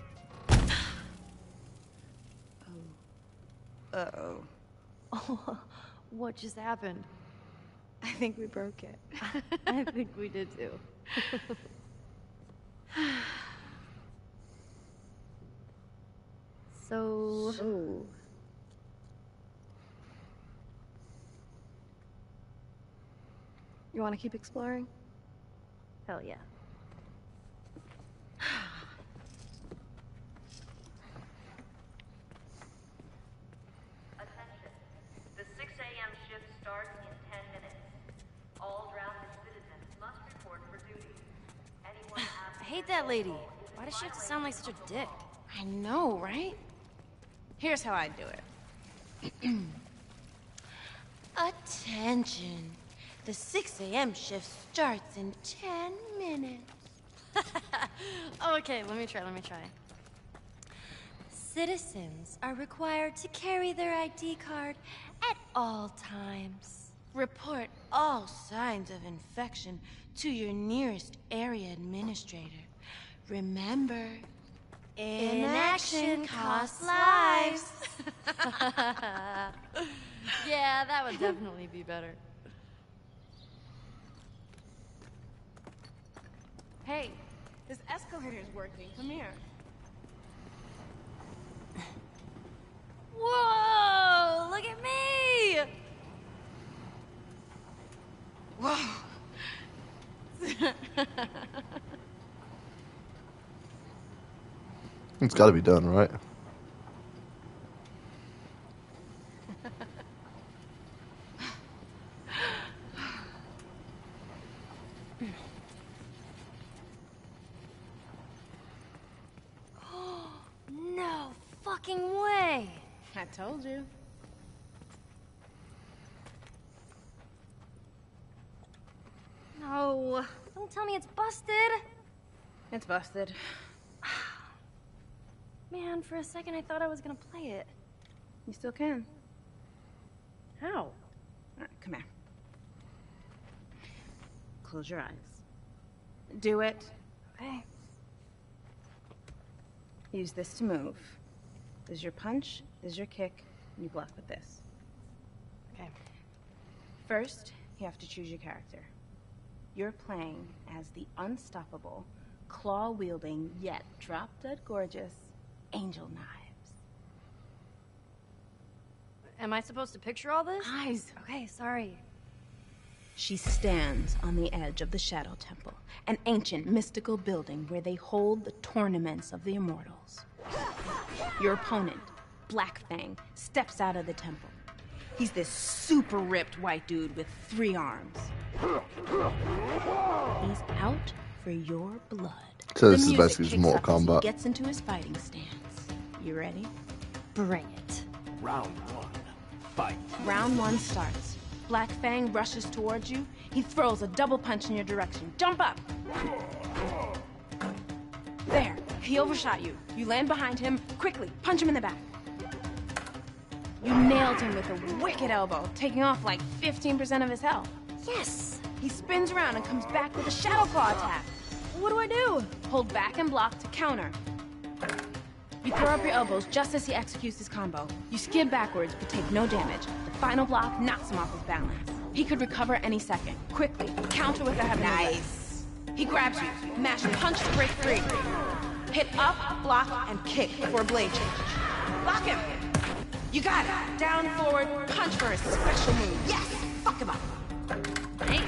Oh. Uh-oh. Oh, what just happened? I think we broke it. I think we did too. So, You want to keep exploring? Hell yeah. Attention. The 6 a.m. shift starts in 10 minutes. All drafted citizens must report for duty. Anyone I hate that lady. Why does she have to sound like such a dick? I know, right? Here's how I do it. Attention. The 6 a.m. shift starts in 10 minutes. Okay, let me try. Citizens are required to carry their ID card at all times. Report all signs of infection to your nearest area administrator. Remember, inaction costs lives. Yeah, that would definitely be better. Hey, this escalator's working. Come here. Whoa! Look at me! Whoa. It's got to be done, right? No fucking way! I told you. No, don't tell me it's busted. It's busted. Man, for a second I thought I was gonna play it. You still can. How? All right, come here. Close your eyes. Do it. Okay. Use this to move. This is your punch, this is your kick, and you block with this. Okay. First, you have to choose your character. You're playing as the unstoppable, claw-wielding, yet drop-dead gorgeous Angel Knives. Am I supposed to picture all this? Eyes! Okay, sorry. She stands on the edge of the Shadow Temple, an ancient mystical building where they hold the tournaments of the immortals. Your opponent, Black Fang, steps out of the temple. He's this super ripped white dude with 3 arms. He's out for your blood. So this The is music basically kicks Mortal up as he Kombat. gets into his fighting stance. You ready? Bring it. Round 1. Fight. Round 1 starts. Black Fang rushes towards you. He throws a double punch in your direction. Jump up! There. He overshot you. You land behind him. Quickly, punch him in the back. You nailed him with a wicked elbow, taking off like 15% of his health. Yes! He spins around and comes back with a Shadow Claw attack. What do I do? Hold back and block to counter. You throw up your elbows just as he executes his combo. You skid backwards but take no damage. The final block knocks him off his balance. He could recover any second. Quickly, counter with a heavy nice. He grabs you, mash a punch to break free. Hit up, block, and kick for a blade change. Block him! You got it! Down, forward, punch for a special move. Yes! Fuck him up! Nice.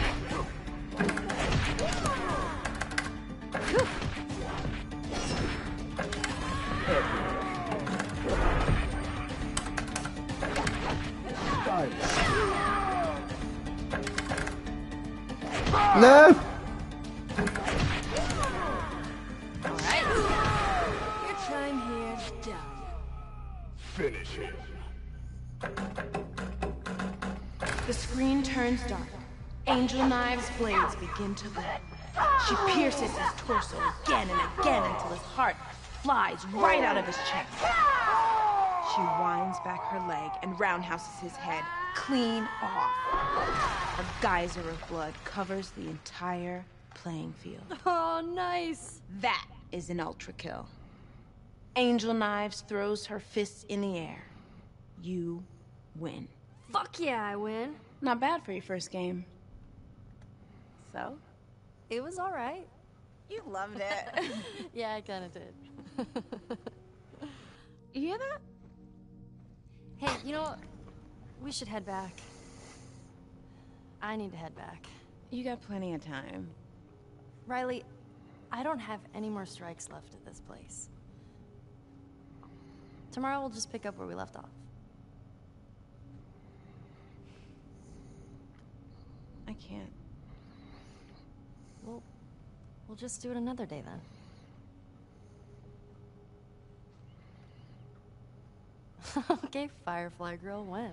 Whew. No! All right. Your time here's done. Finish him. The screen turns dark. Angel Knives' blades begin to glow. She pierces his torso again and again until his heart flies right out of his chest. She winds back her leg and roundhouses his head clean off. A geyser of blood covers the entire playing field. Oh, nice. That is an ultra kill. Angel Knives throws her fists in the air. You win. Fuck yeah, I win. Not bad for your first game. So? It was all right. You loved it. Yeah, I kind of did. You hear that? Hey, you know what? We should head back. I need to head back. You got plenty of time. Riley, I don't have any more strikes left at this place. Tomorrow we'll just pick up where we left off. I can't. We'll just do it another day then. Okay, Firefly Girl, when?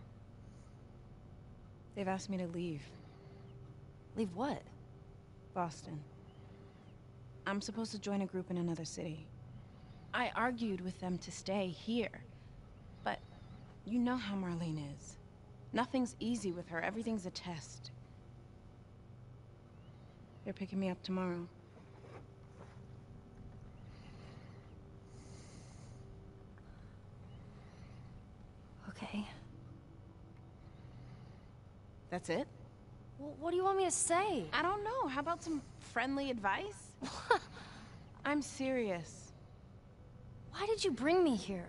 They've asked me to leave. Leave what? Boston. I'm supposed to join a group in another city. I argued with them to stay here. But you know how Marlene is. Nothing's easy with her. Everything's a test. They're picking me up tomorrow. Okay. That's it? Well, what do you want me to say? I don't know. How about some friendly advice? I'm serious. Why did you bring me here?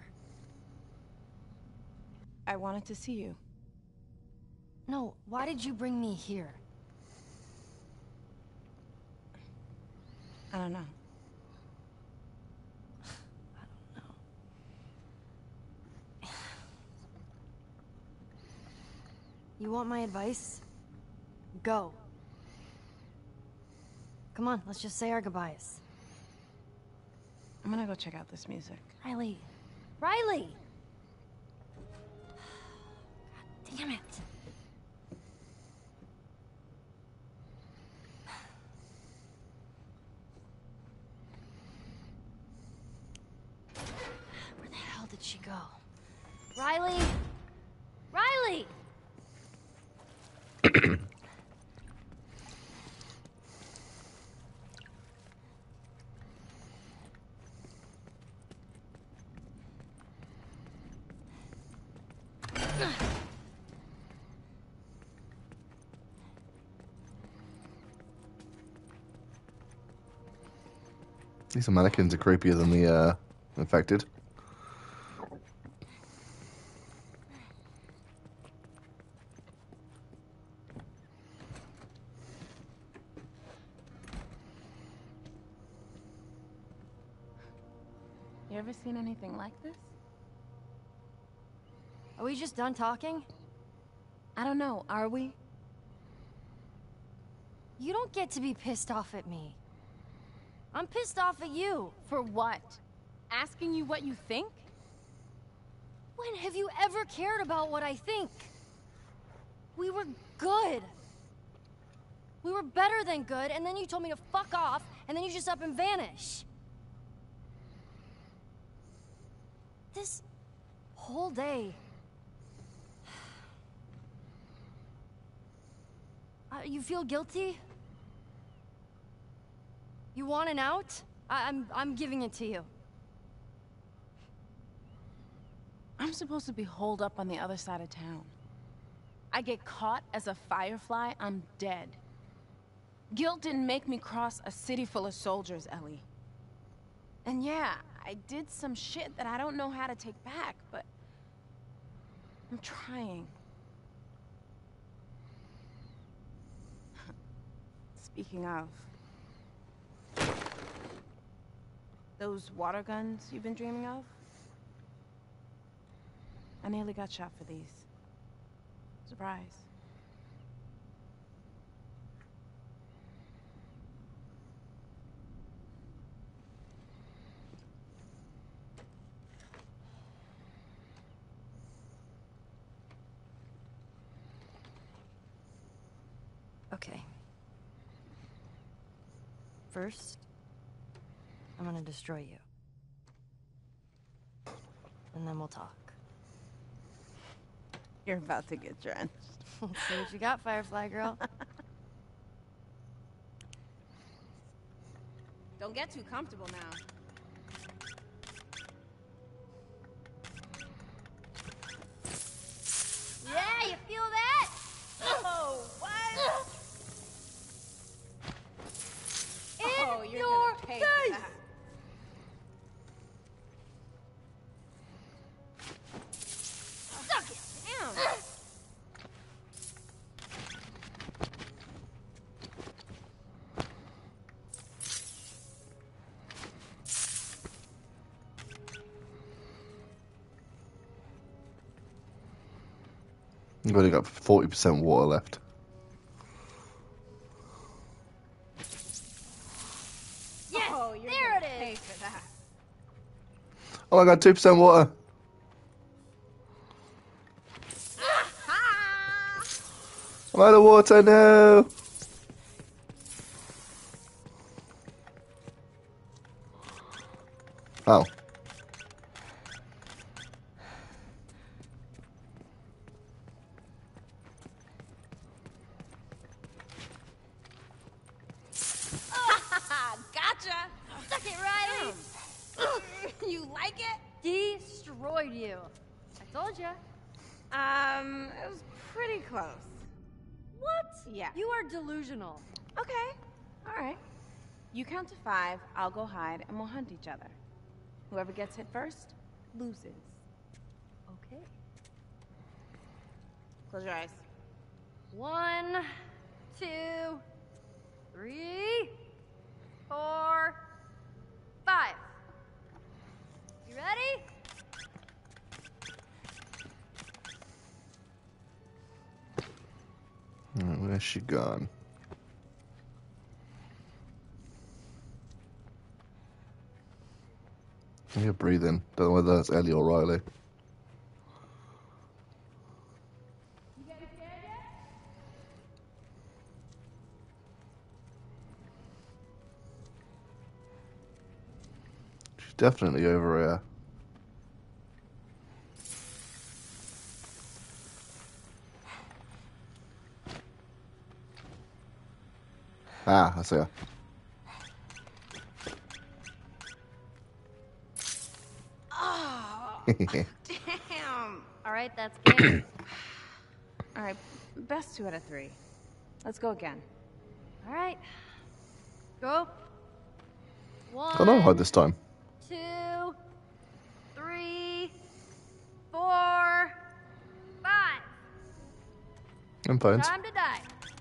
I wanted to see you. No, why did you bring me here? I don't know. I don't know. You want my advice? Go. Come on, let's just say our goodbyes. I'm gonna go check out this music. Riley. Riley! God damn it. Where the hell did she go? Riley! Riley! These mannequins are creepier than the infected. You ever seen anything like this? Are we just done talking? I don't know. Are we? You don't get to be pissed off at me. I'm pissed off at you. For what? Asking you what you think? When have you ever cared about what I think? We were good. We were better than good, and then you told me to fuck off, and then you just up and vanish. This whole day... you feel guilty? You want an out? I'm giving it to you. I'm supposed to be holed up on the other side of town. I get caught as a Firefly, I'm dead. Guilt didn't make me cross a city full of soldiers, Ellie. And yeah, I did some shit that I don't know how to take back, but I'm trying. Speaking of, those water guns you've been dreaming of? I nearly got shot for these. Surprise. Okay. First, I'm gonna destroy you. And then we'll talk. You're about to get drenched. Let's see what you got, Firefly Girl. Don't get too comfortable now. Yeah, you feel that? Oh, what? In you're your gonna pay face! for that. Suck it! Damn. We've only got 40% water left. Yes, Oh, you're there gonna it pay is. for that. Oh my god, 2% water. I'm out of water now. Oh. Gotcha. Suck it, Riley. You like it? Destroyed you. I told you. It was pretty close. What? Yeah. You are delusional. Okay. All right. You count to 5, I'll go hide, and we'll hunt each other. Whoever gets hit first loses. Okay. Close your eyes. 1, 2, 3, 4, 5. You ready? Where's she gone? You're breathing. Don't know whether that's Ellie or Riley. She's definitely over here. Ah, I see her. Oh, damn. All right, that's game. All right, best 2 out of 3. Let's go again. All right. Go. Oh no, 1, hide this time. 2, 3, 4, 5. And phones. Time to die.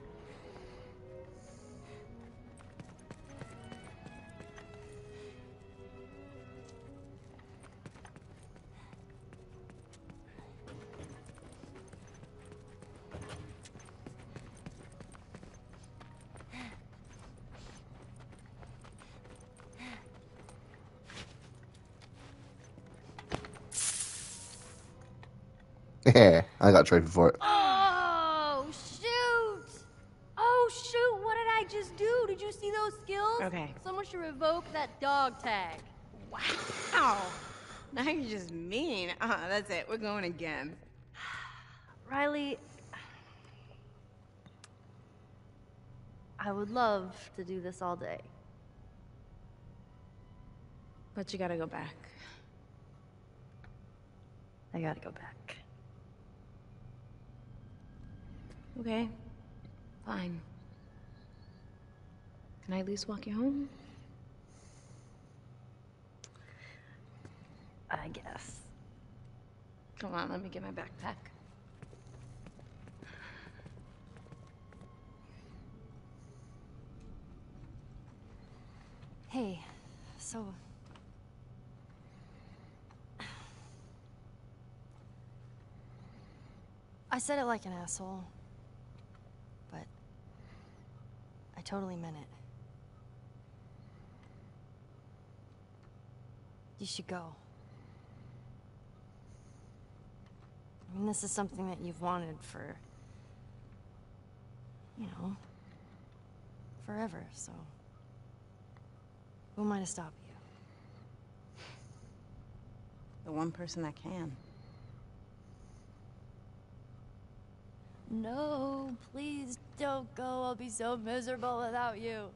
Yeah, I got a trophy for it. Oh, shoot! Oh, shoot! What did I just do? Did you see those skills? Okay. Someone should revoke that dog tag. Wow. Now you're just mean. That's it. We're going again. Riley, I would love to do this all day. But you gotta go back. I gotta go back. Okay. Fine. Can I at least walk you home? I guess. Come on, let me get my backpack. Hey, so... I said it like an asshole, but I totally meant it. You should go. I mean, this is something that you've wanted for, you know, forever, so who am I to stop you? The one person that can. No, please don't go. I'll be so miserable without you.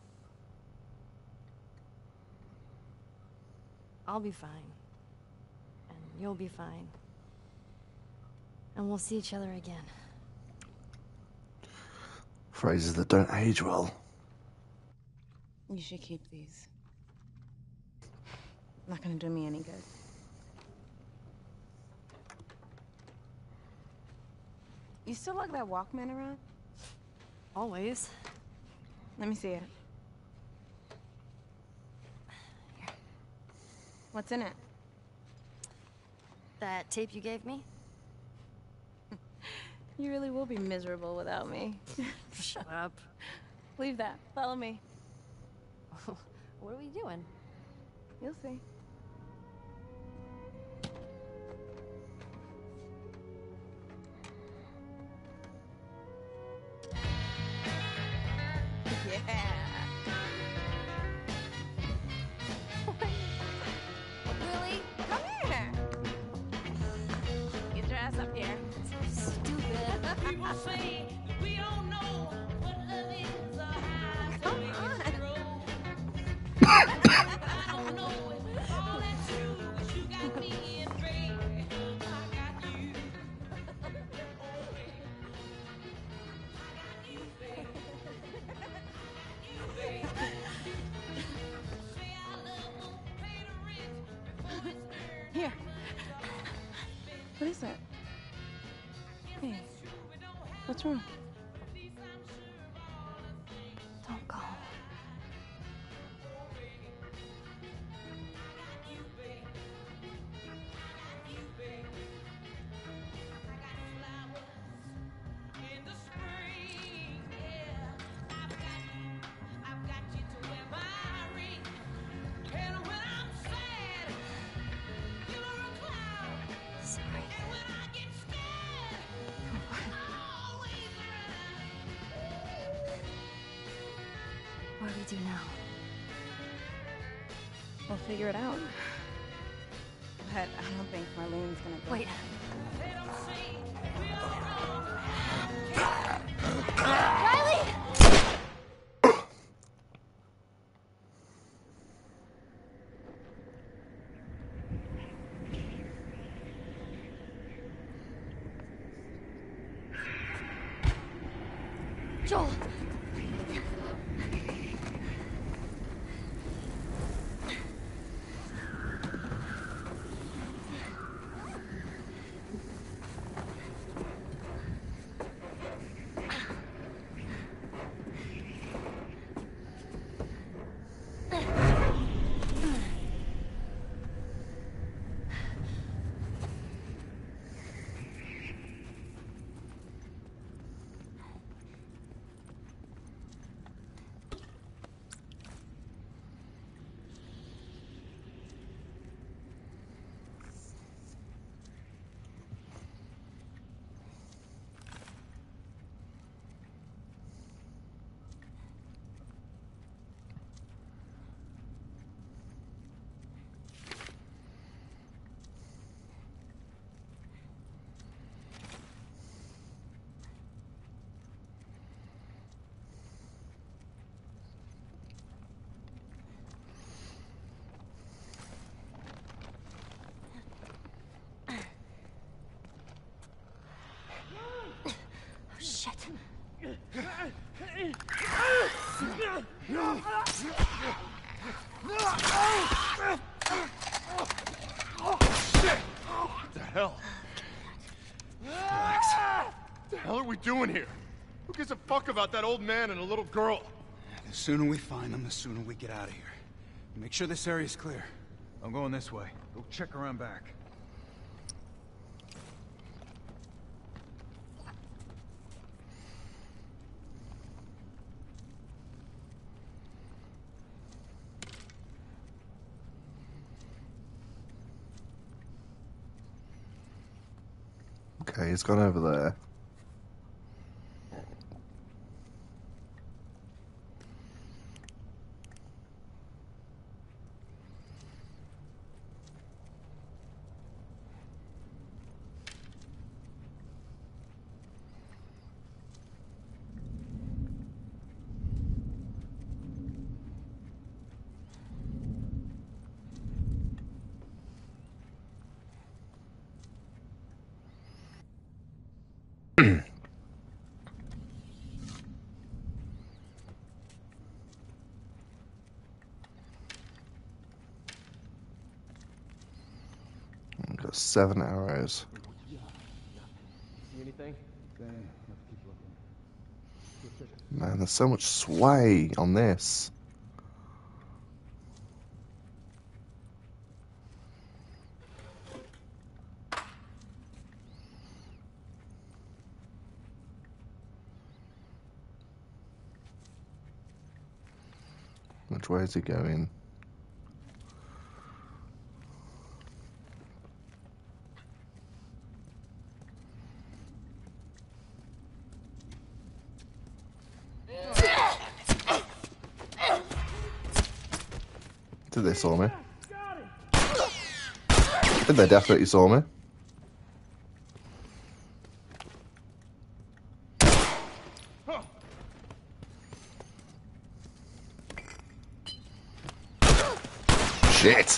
I'll be fine. And you'll be fine. And we'll see each other again. Phrases that don't age well. You should keep these. Not gonna do me any good. You still lug that Walkman around? Always. Let me see it. What's in it? That tape you gave me? You really will be miserable without me. Shut up. Leave that. Follow me. What are we doing? You'll see. Yeah. Really? Come here. Get your ass up here. Stupid. People say that we don't know what love is or how to Come make on. it grow. I don't know if all that's true, but you got me and baby, I got you. Say our love won't pay the rent before it's earned. Here. What is that? Hey. What's wrong? Don't go. In the spring, yeah, I've got you to wear my ring. And when I'm sad, you're a clown. Sorry. And when I get scared, I'm always around. What do we do now? We'll figure it out. But I don't think Marlene's gonna go. Wait. They don't say we're wrong. Riley! Joel! Shit. What the hell? Relax. What the hell are we doing here? Who gives a fuck about that old man and a little girl? The sooner we find them, the sooner we get out of here. Make sure this area's clear. I'm going this way. Go check around back. Okay, he's gone over there. We've got 7 arrows. See anything? Man, there's so much sway on this. Which way is he going? Did they saw me? I think they definitely saw me. Shit!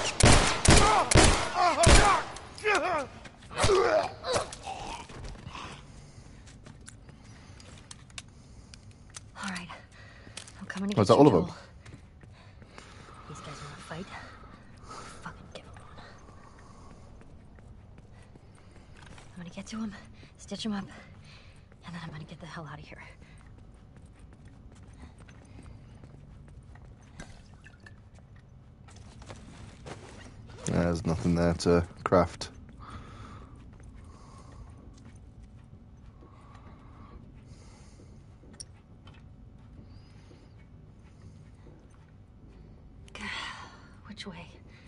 All right, I'm coming to Was get that you, all of them? Joel. These guys want to fight? Fucking give them one. I'm gonna get to him, stitch him up, and then I'm gonna get the hell out of here. There's nothing there to craft. Which way?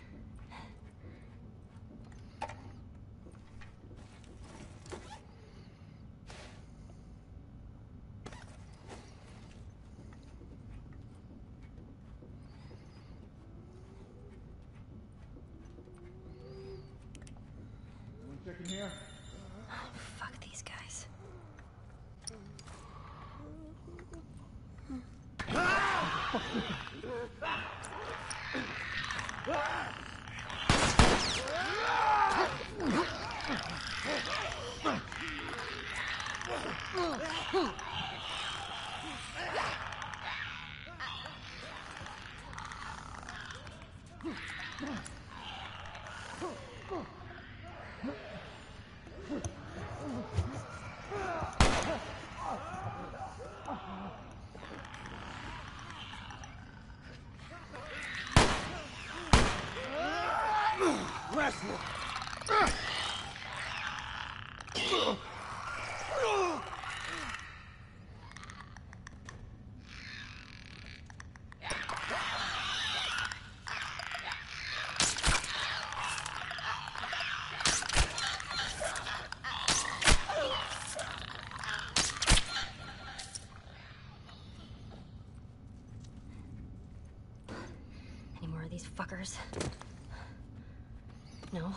Checking here. Fuck these guys. Any more of these fuckers? No?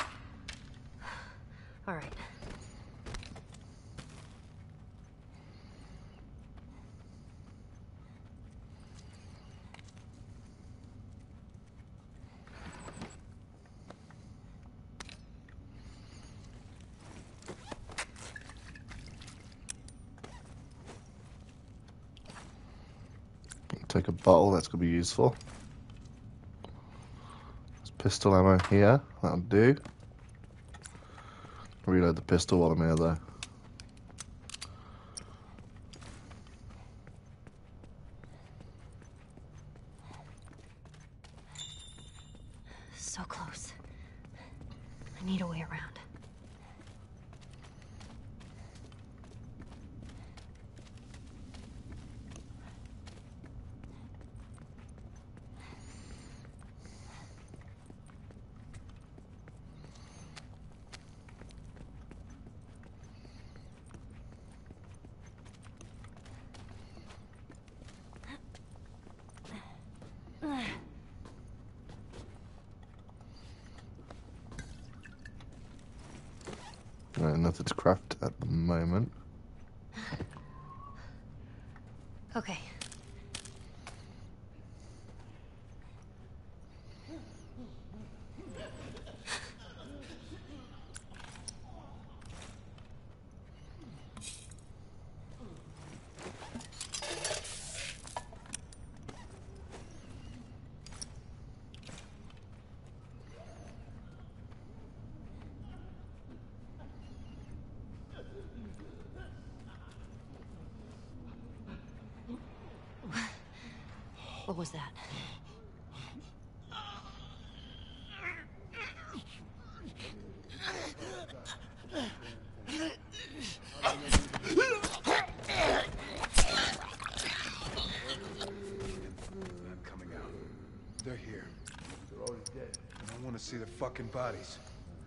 All right. Take a bottle, that's going to be useful. There's pistol ammo here, that'll do. Reload the pistol while I'm here though. So close. I need a way around. Nothing to craft at the moment. Okay. What was that? Come see the fucking bodies.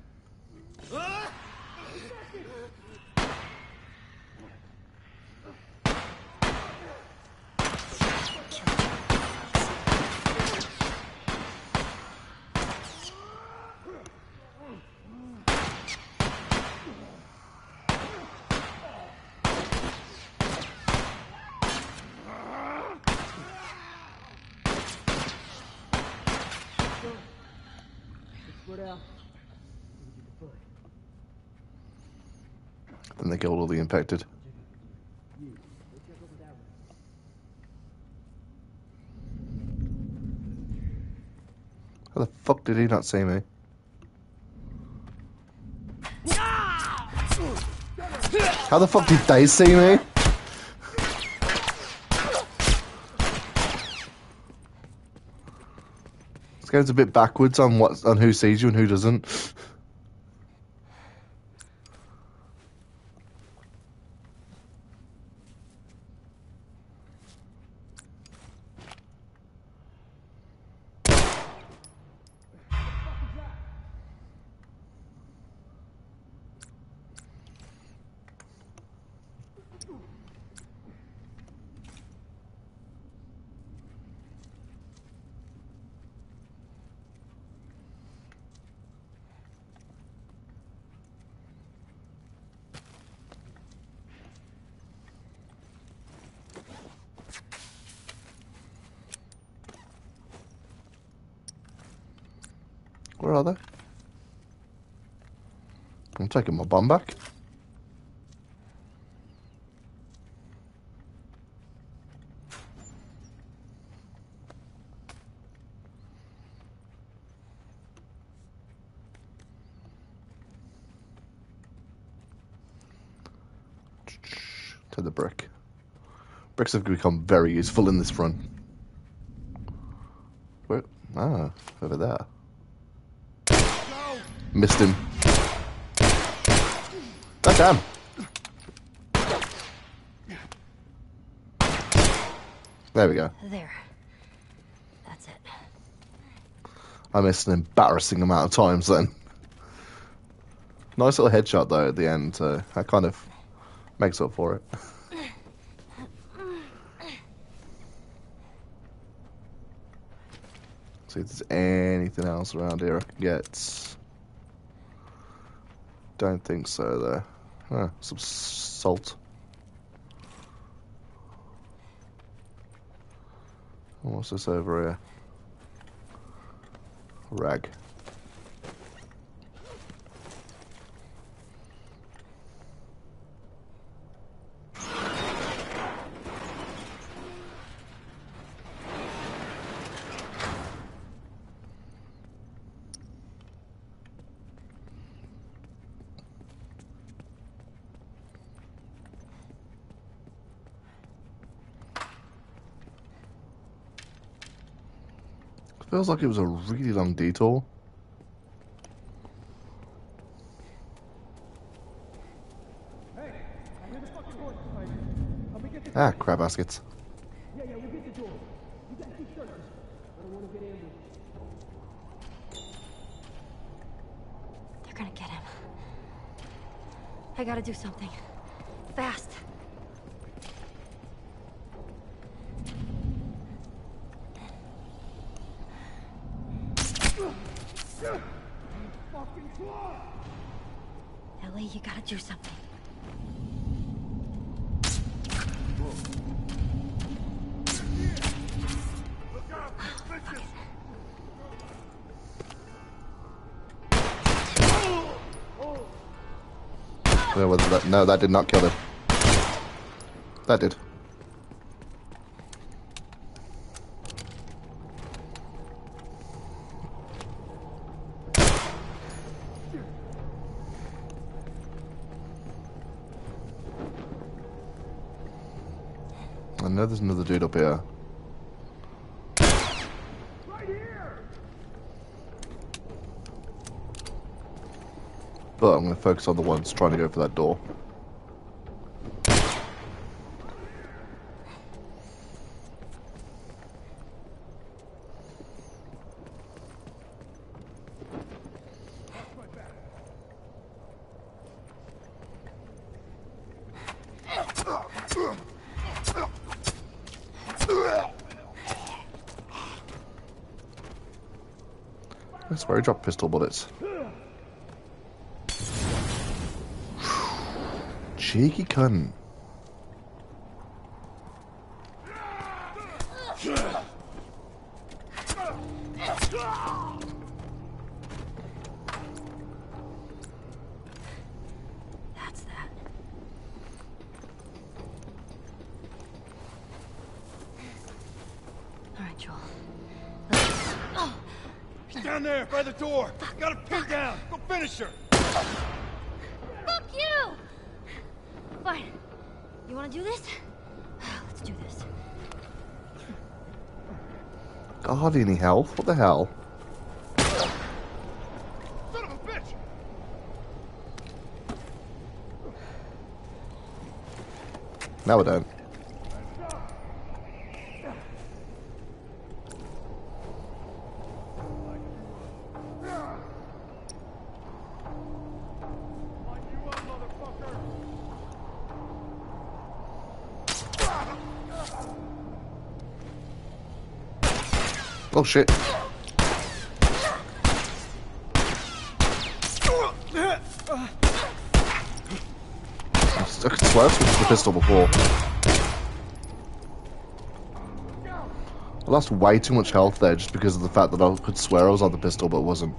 Then they killed all the infected. How the fuck did he not see me? How the fuck did they see me? This game's a bit backwards on who sees you and who doesn't. Where are they? I'm taking my bomb back. To the brick. Bricks have become very useful in this run. Where? Ah, over there. Missed him. God damn. There we go. There. That's it. I missed an embarrassing amount of times then. Nice little headshot though at the end. That kind of makes up for it. See if there's anything else around here I can get. Don't think so though. Some salt. What's this over here? Rag. Feels like it was a really long detour. Ah, crab baskets. They're gonna get him. I gotta do something. Fast. Ellie, you gotta do something. No, that did not kill him. That did. I know there's another dude up here. Right here! But I'm going to focus on the ones trying to go for that door. That's where he dropped pistol bullets. Cheeky cunt. That's that. All right, Joel. Oh, He's down there by the door. Got him pinned down. Go finish her. fuck you! Fine. You want to do this? Let's do this. God, any health? What the hell? Son of a bitch! No, I don't. Oh shit. I could swear I switched the pistol before. I lost way too much health there just because of the fact that I could swear I was on the pistol but wasn't.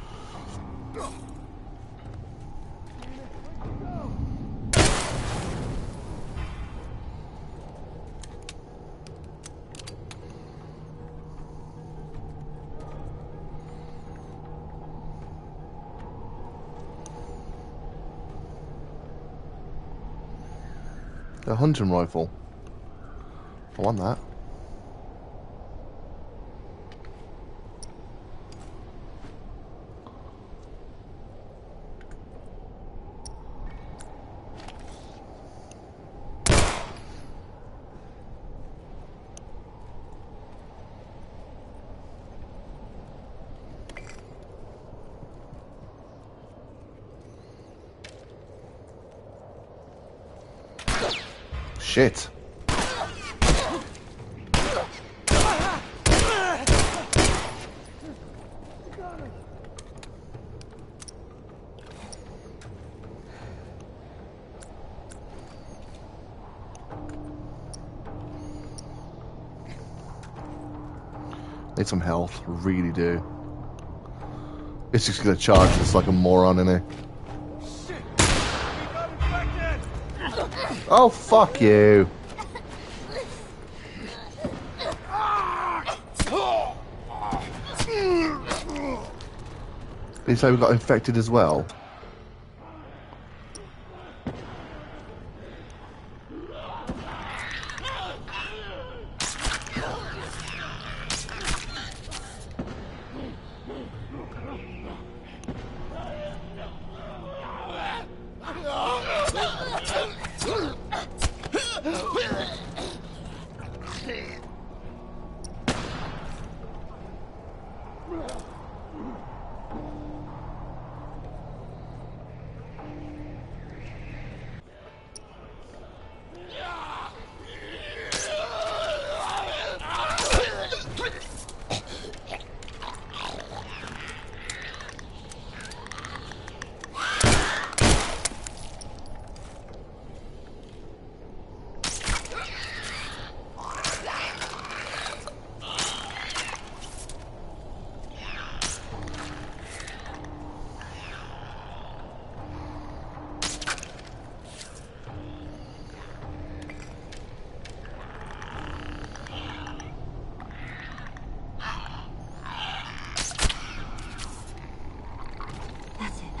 A hunting rifle. I want that. Shit. Need some health, really do. It's just gonna charge this like a moron in here. Shit! We got infected! Oh, fuck you. Did you say we got infected as well? That's it.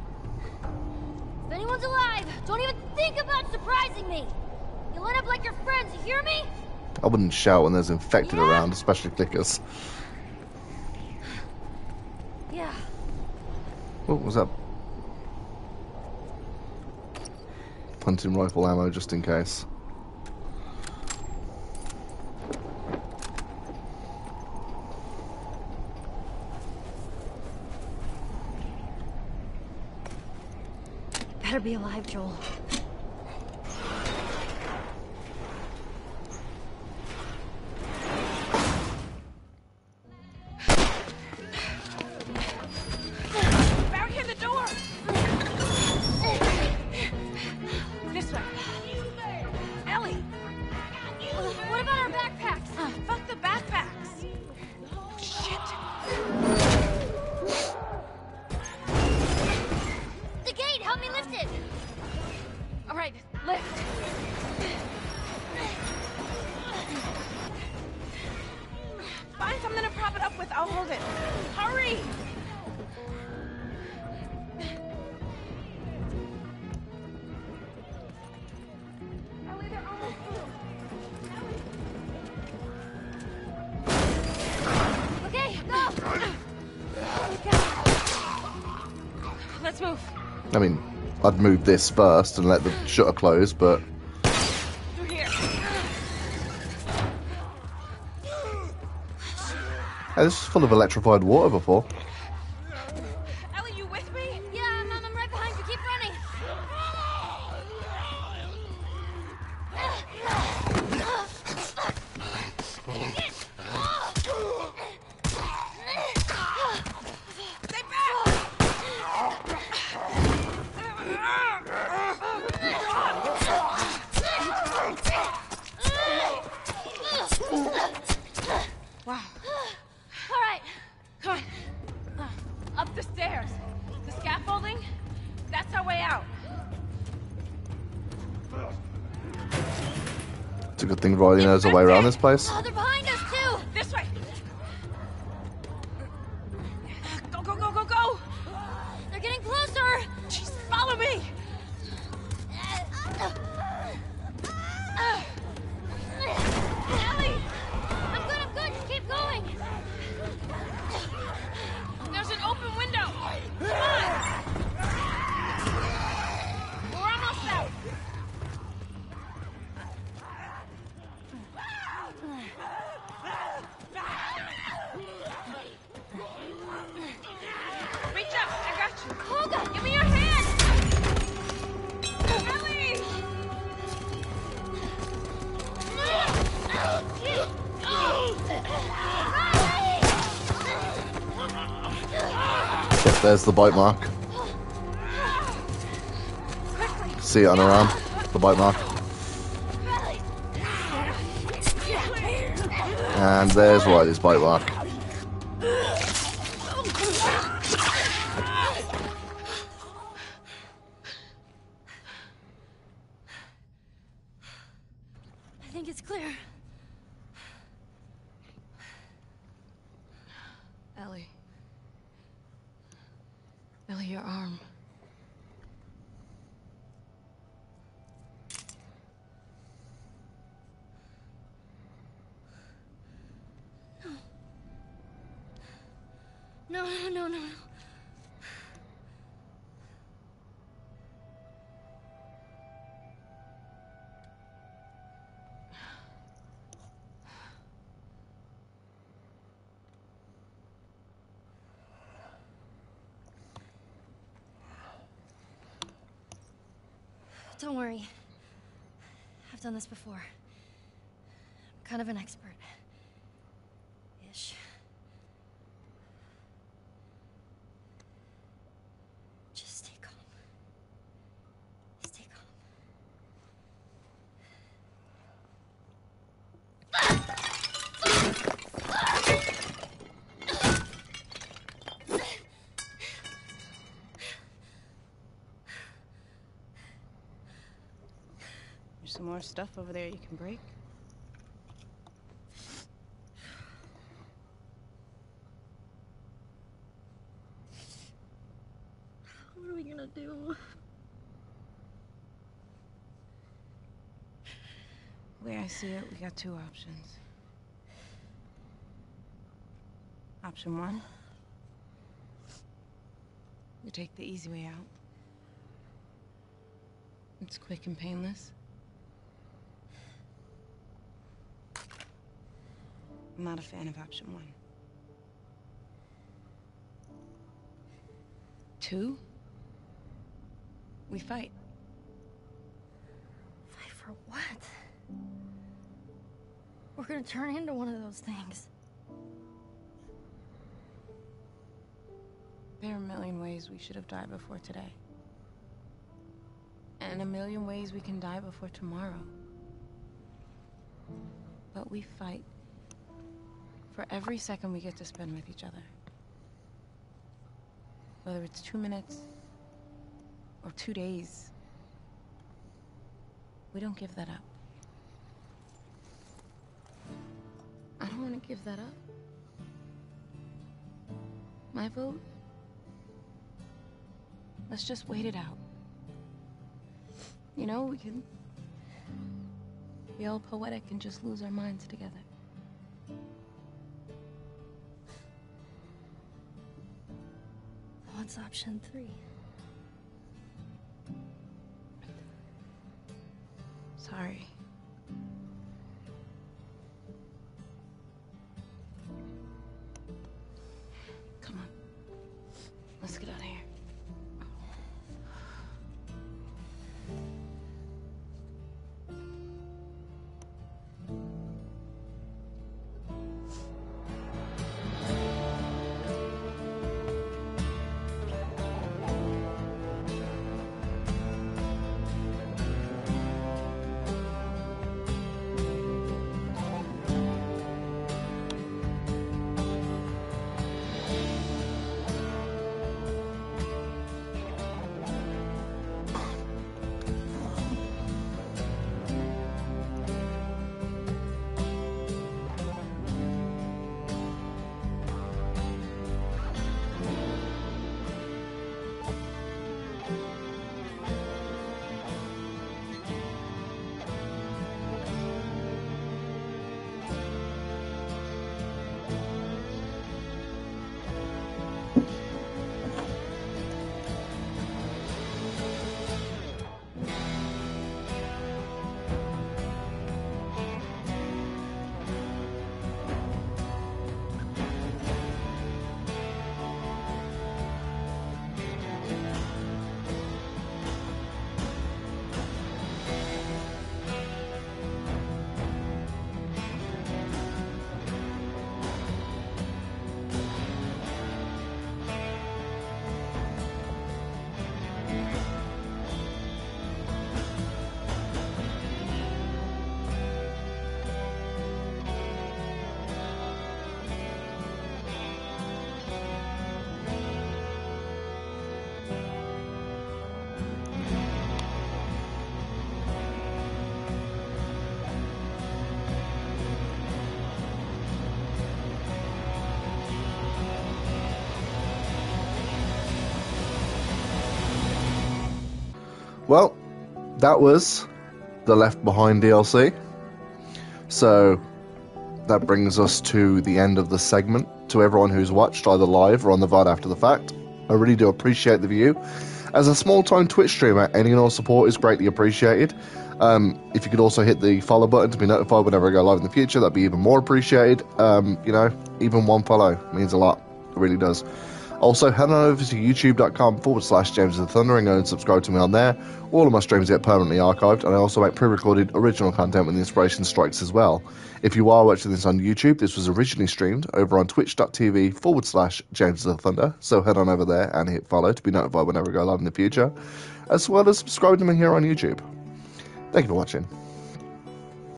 If anyone's alive, don't even think about surprising me. You line up like your friends, you hear me? I wouldn't shout when there's infected around, especially clickers. Yeah. What was that? Hunting rifle ammo just in case. Better be alive, Joel. I'll hold it. Hurry! Ellie, they're almost through. Okay, go! Let's move. I mean, I'd move this first and let the shutter close, but Through here. hey, this is full of electrified water before. Ellie, you with me? Yeah, I'm right behind you. Keep running. Stay back! Wow. All right. Come on. Up the stairs. The scaffolding? That's our way out. It's a good thing Riley knows the way around this place. Oh, they're behind us too. This way. Go, go, go, go, go! They're getting closer. Jeez, follow me! Ellie! I'm good. Just keep going. There's an open window! Come on! We're almost out! Reach up! I got you! Olga, Give me your hand! Ellie! Yep, there's the bite mark. See it on her arm, the bite mark. And there's Riley's bite mark. I think it's clear. Ellie. Ellie, your arm. No. Don't worry. I've done this before. I'm kind of an expert. Ish. Just stay calm. Stay calm. There's some more stuff over there you can break. What are we gonna do? The way I see it, we got two options. Option one, we take the easy way out. It's quick and painless. I'm not a fan of option one. Two, we fight. Fight for what? We're gonna turn into one of those things. There are a million ways we should have died before today. And a million ways we can die before tomorrow. But we fight for every second we get to spend with each other. Whether it's 2 minutes or 2 days, we don't give that up. I don't want to give that up. My vote? Let's just wait it out. You know, we can be all poetic and just lose our minds together. What's option 3? Sorry. Come on. Let's get out of here. Well, that was the Left Behind DLC. So that brings us to the end of the segment. To everyone who's watched either live or on the VOD after the fact, I really do appreciate the view. As a small-time Twitch streamer, any and all support is greatly appreciated. If you could also hit the follow button to be notified whenever I go live in the future, that'd be even more appreciated. You know, even one follow means a lot. It really does. Also, head on over to youtube.com/James of the Thunder and go and subscribe to me on there. All of my streams get permanently archived, and I also make pre-recorded original content when the inspiration strikes as well. If you are watching this on YouTube, this was originally streamed over on twitch.tv/James of the Thunder, so head on over there and hit follow to be notified whenever I go live in the future, as well as subscribe to me here on YouTube. Thank you for watching.